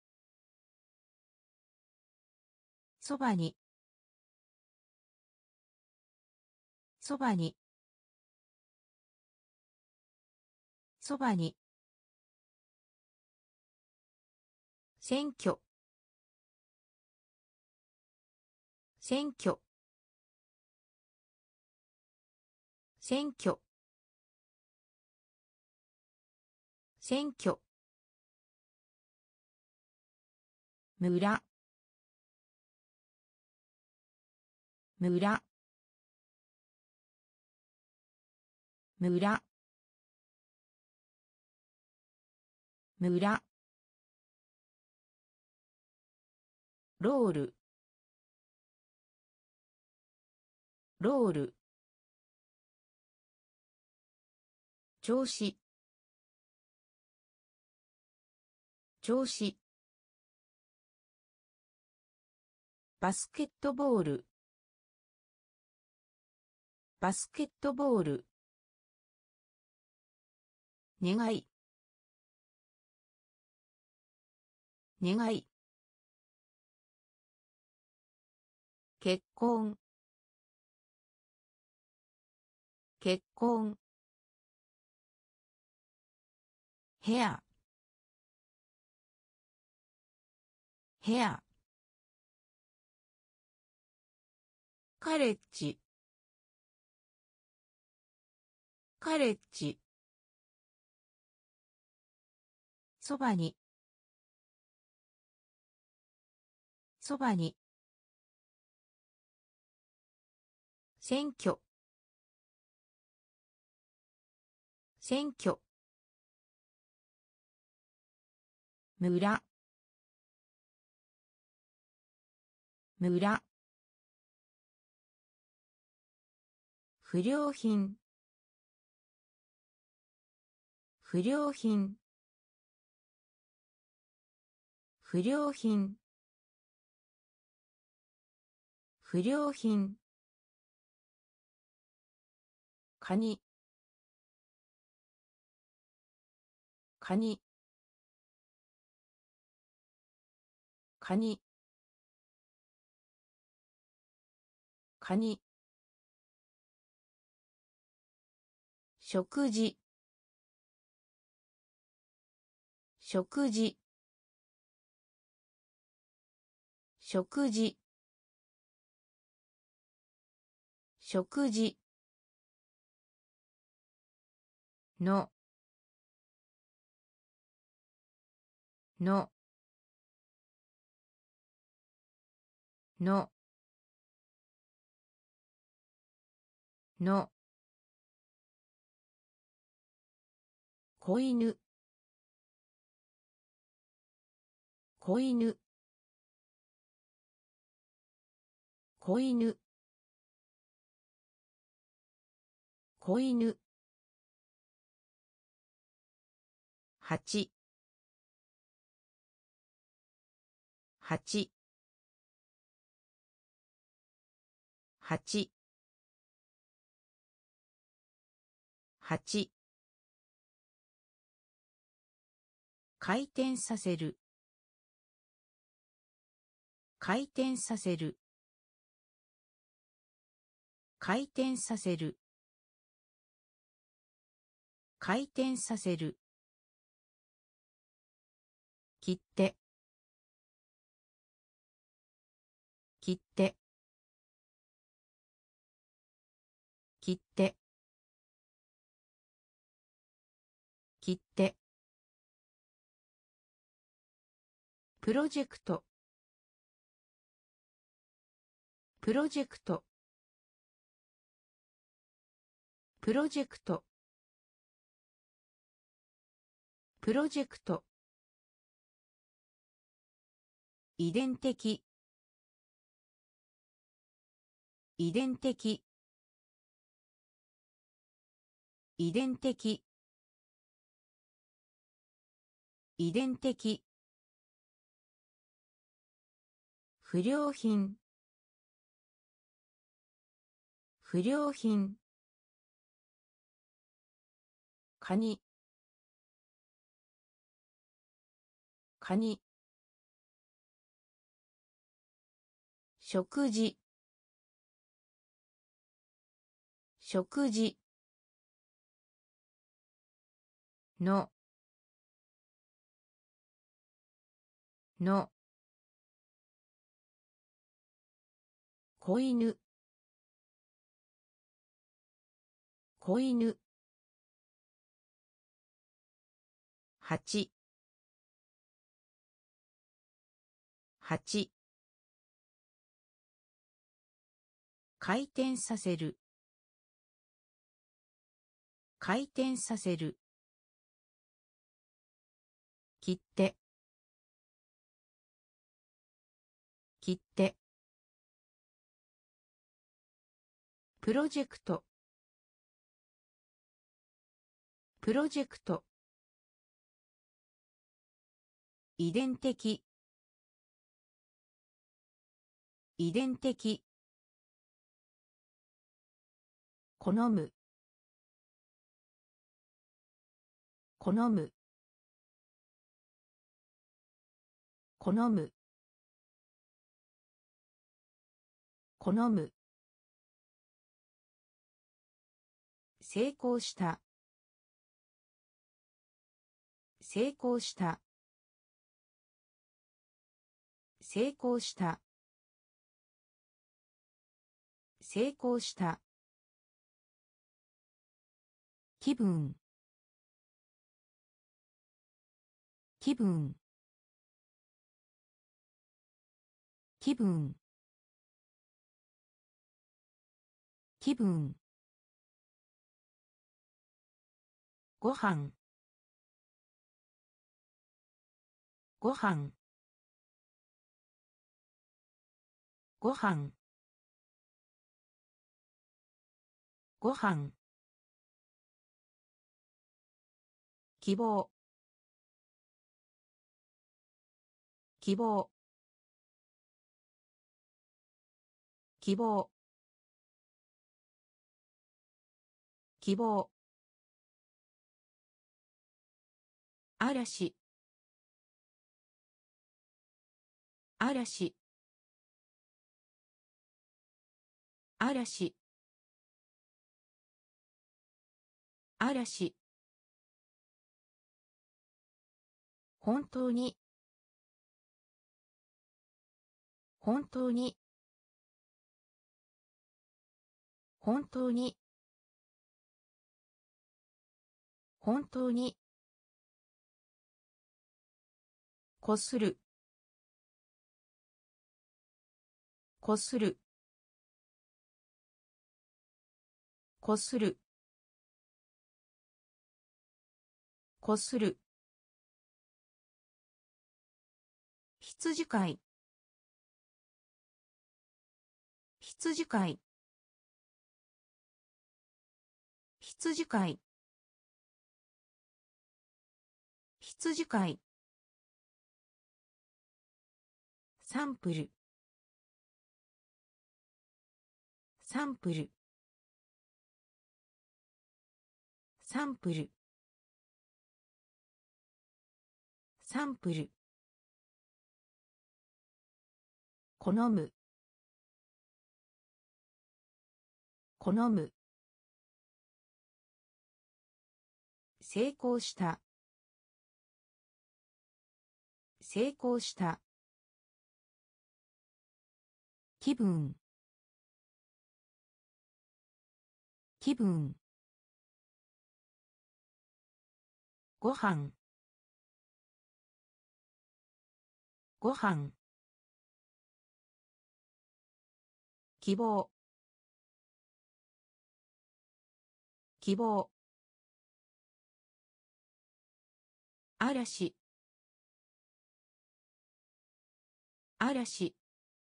そばにそばにそばに選挙選挙選挙選挙村村村村ロールロール調子調子バスケットボールバスケットボール願い願い結婚結婚部屋部屋カレッジカレッジそばにそばに選挙選挙村村不良品不良品不良品不良品カニカニカニカニ食事食事食事食事のののの子犬子犬子犬子犬八八八八回転させる回転させる回転させる回転させる切って切って切って切ってプロジェクトプロジェクトプロジェクトプロジェクト遺伝的遺伝的遺伝的遺伝的不良品不良品カニカニ食事食事のの子犬子犬八八回転させる回転させる切って切ってプロジェクトプロジェクト遺伝的遺伝的好む好む好む好む成功した成功した成功した成功した気分気分気分気分ご飯ご飯ご飯ご飯希望希望希望希望嵐嵐嵐嵐本当に本当に本当に本当にこするこするこするこする羊飼い羊飼い羊飼い羊飼いサンプルサンプルサンプルサンプル好む好む成功した成功した気分気分ご飯ご飯希望希望嵐嵐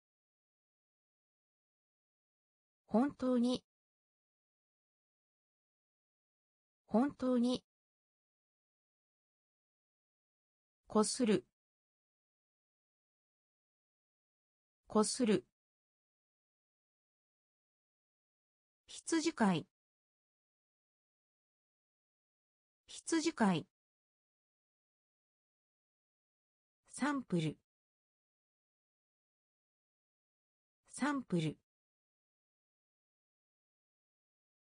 本当に本当にこするこする羊飼い羊飼いサンプルサンプル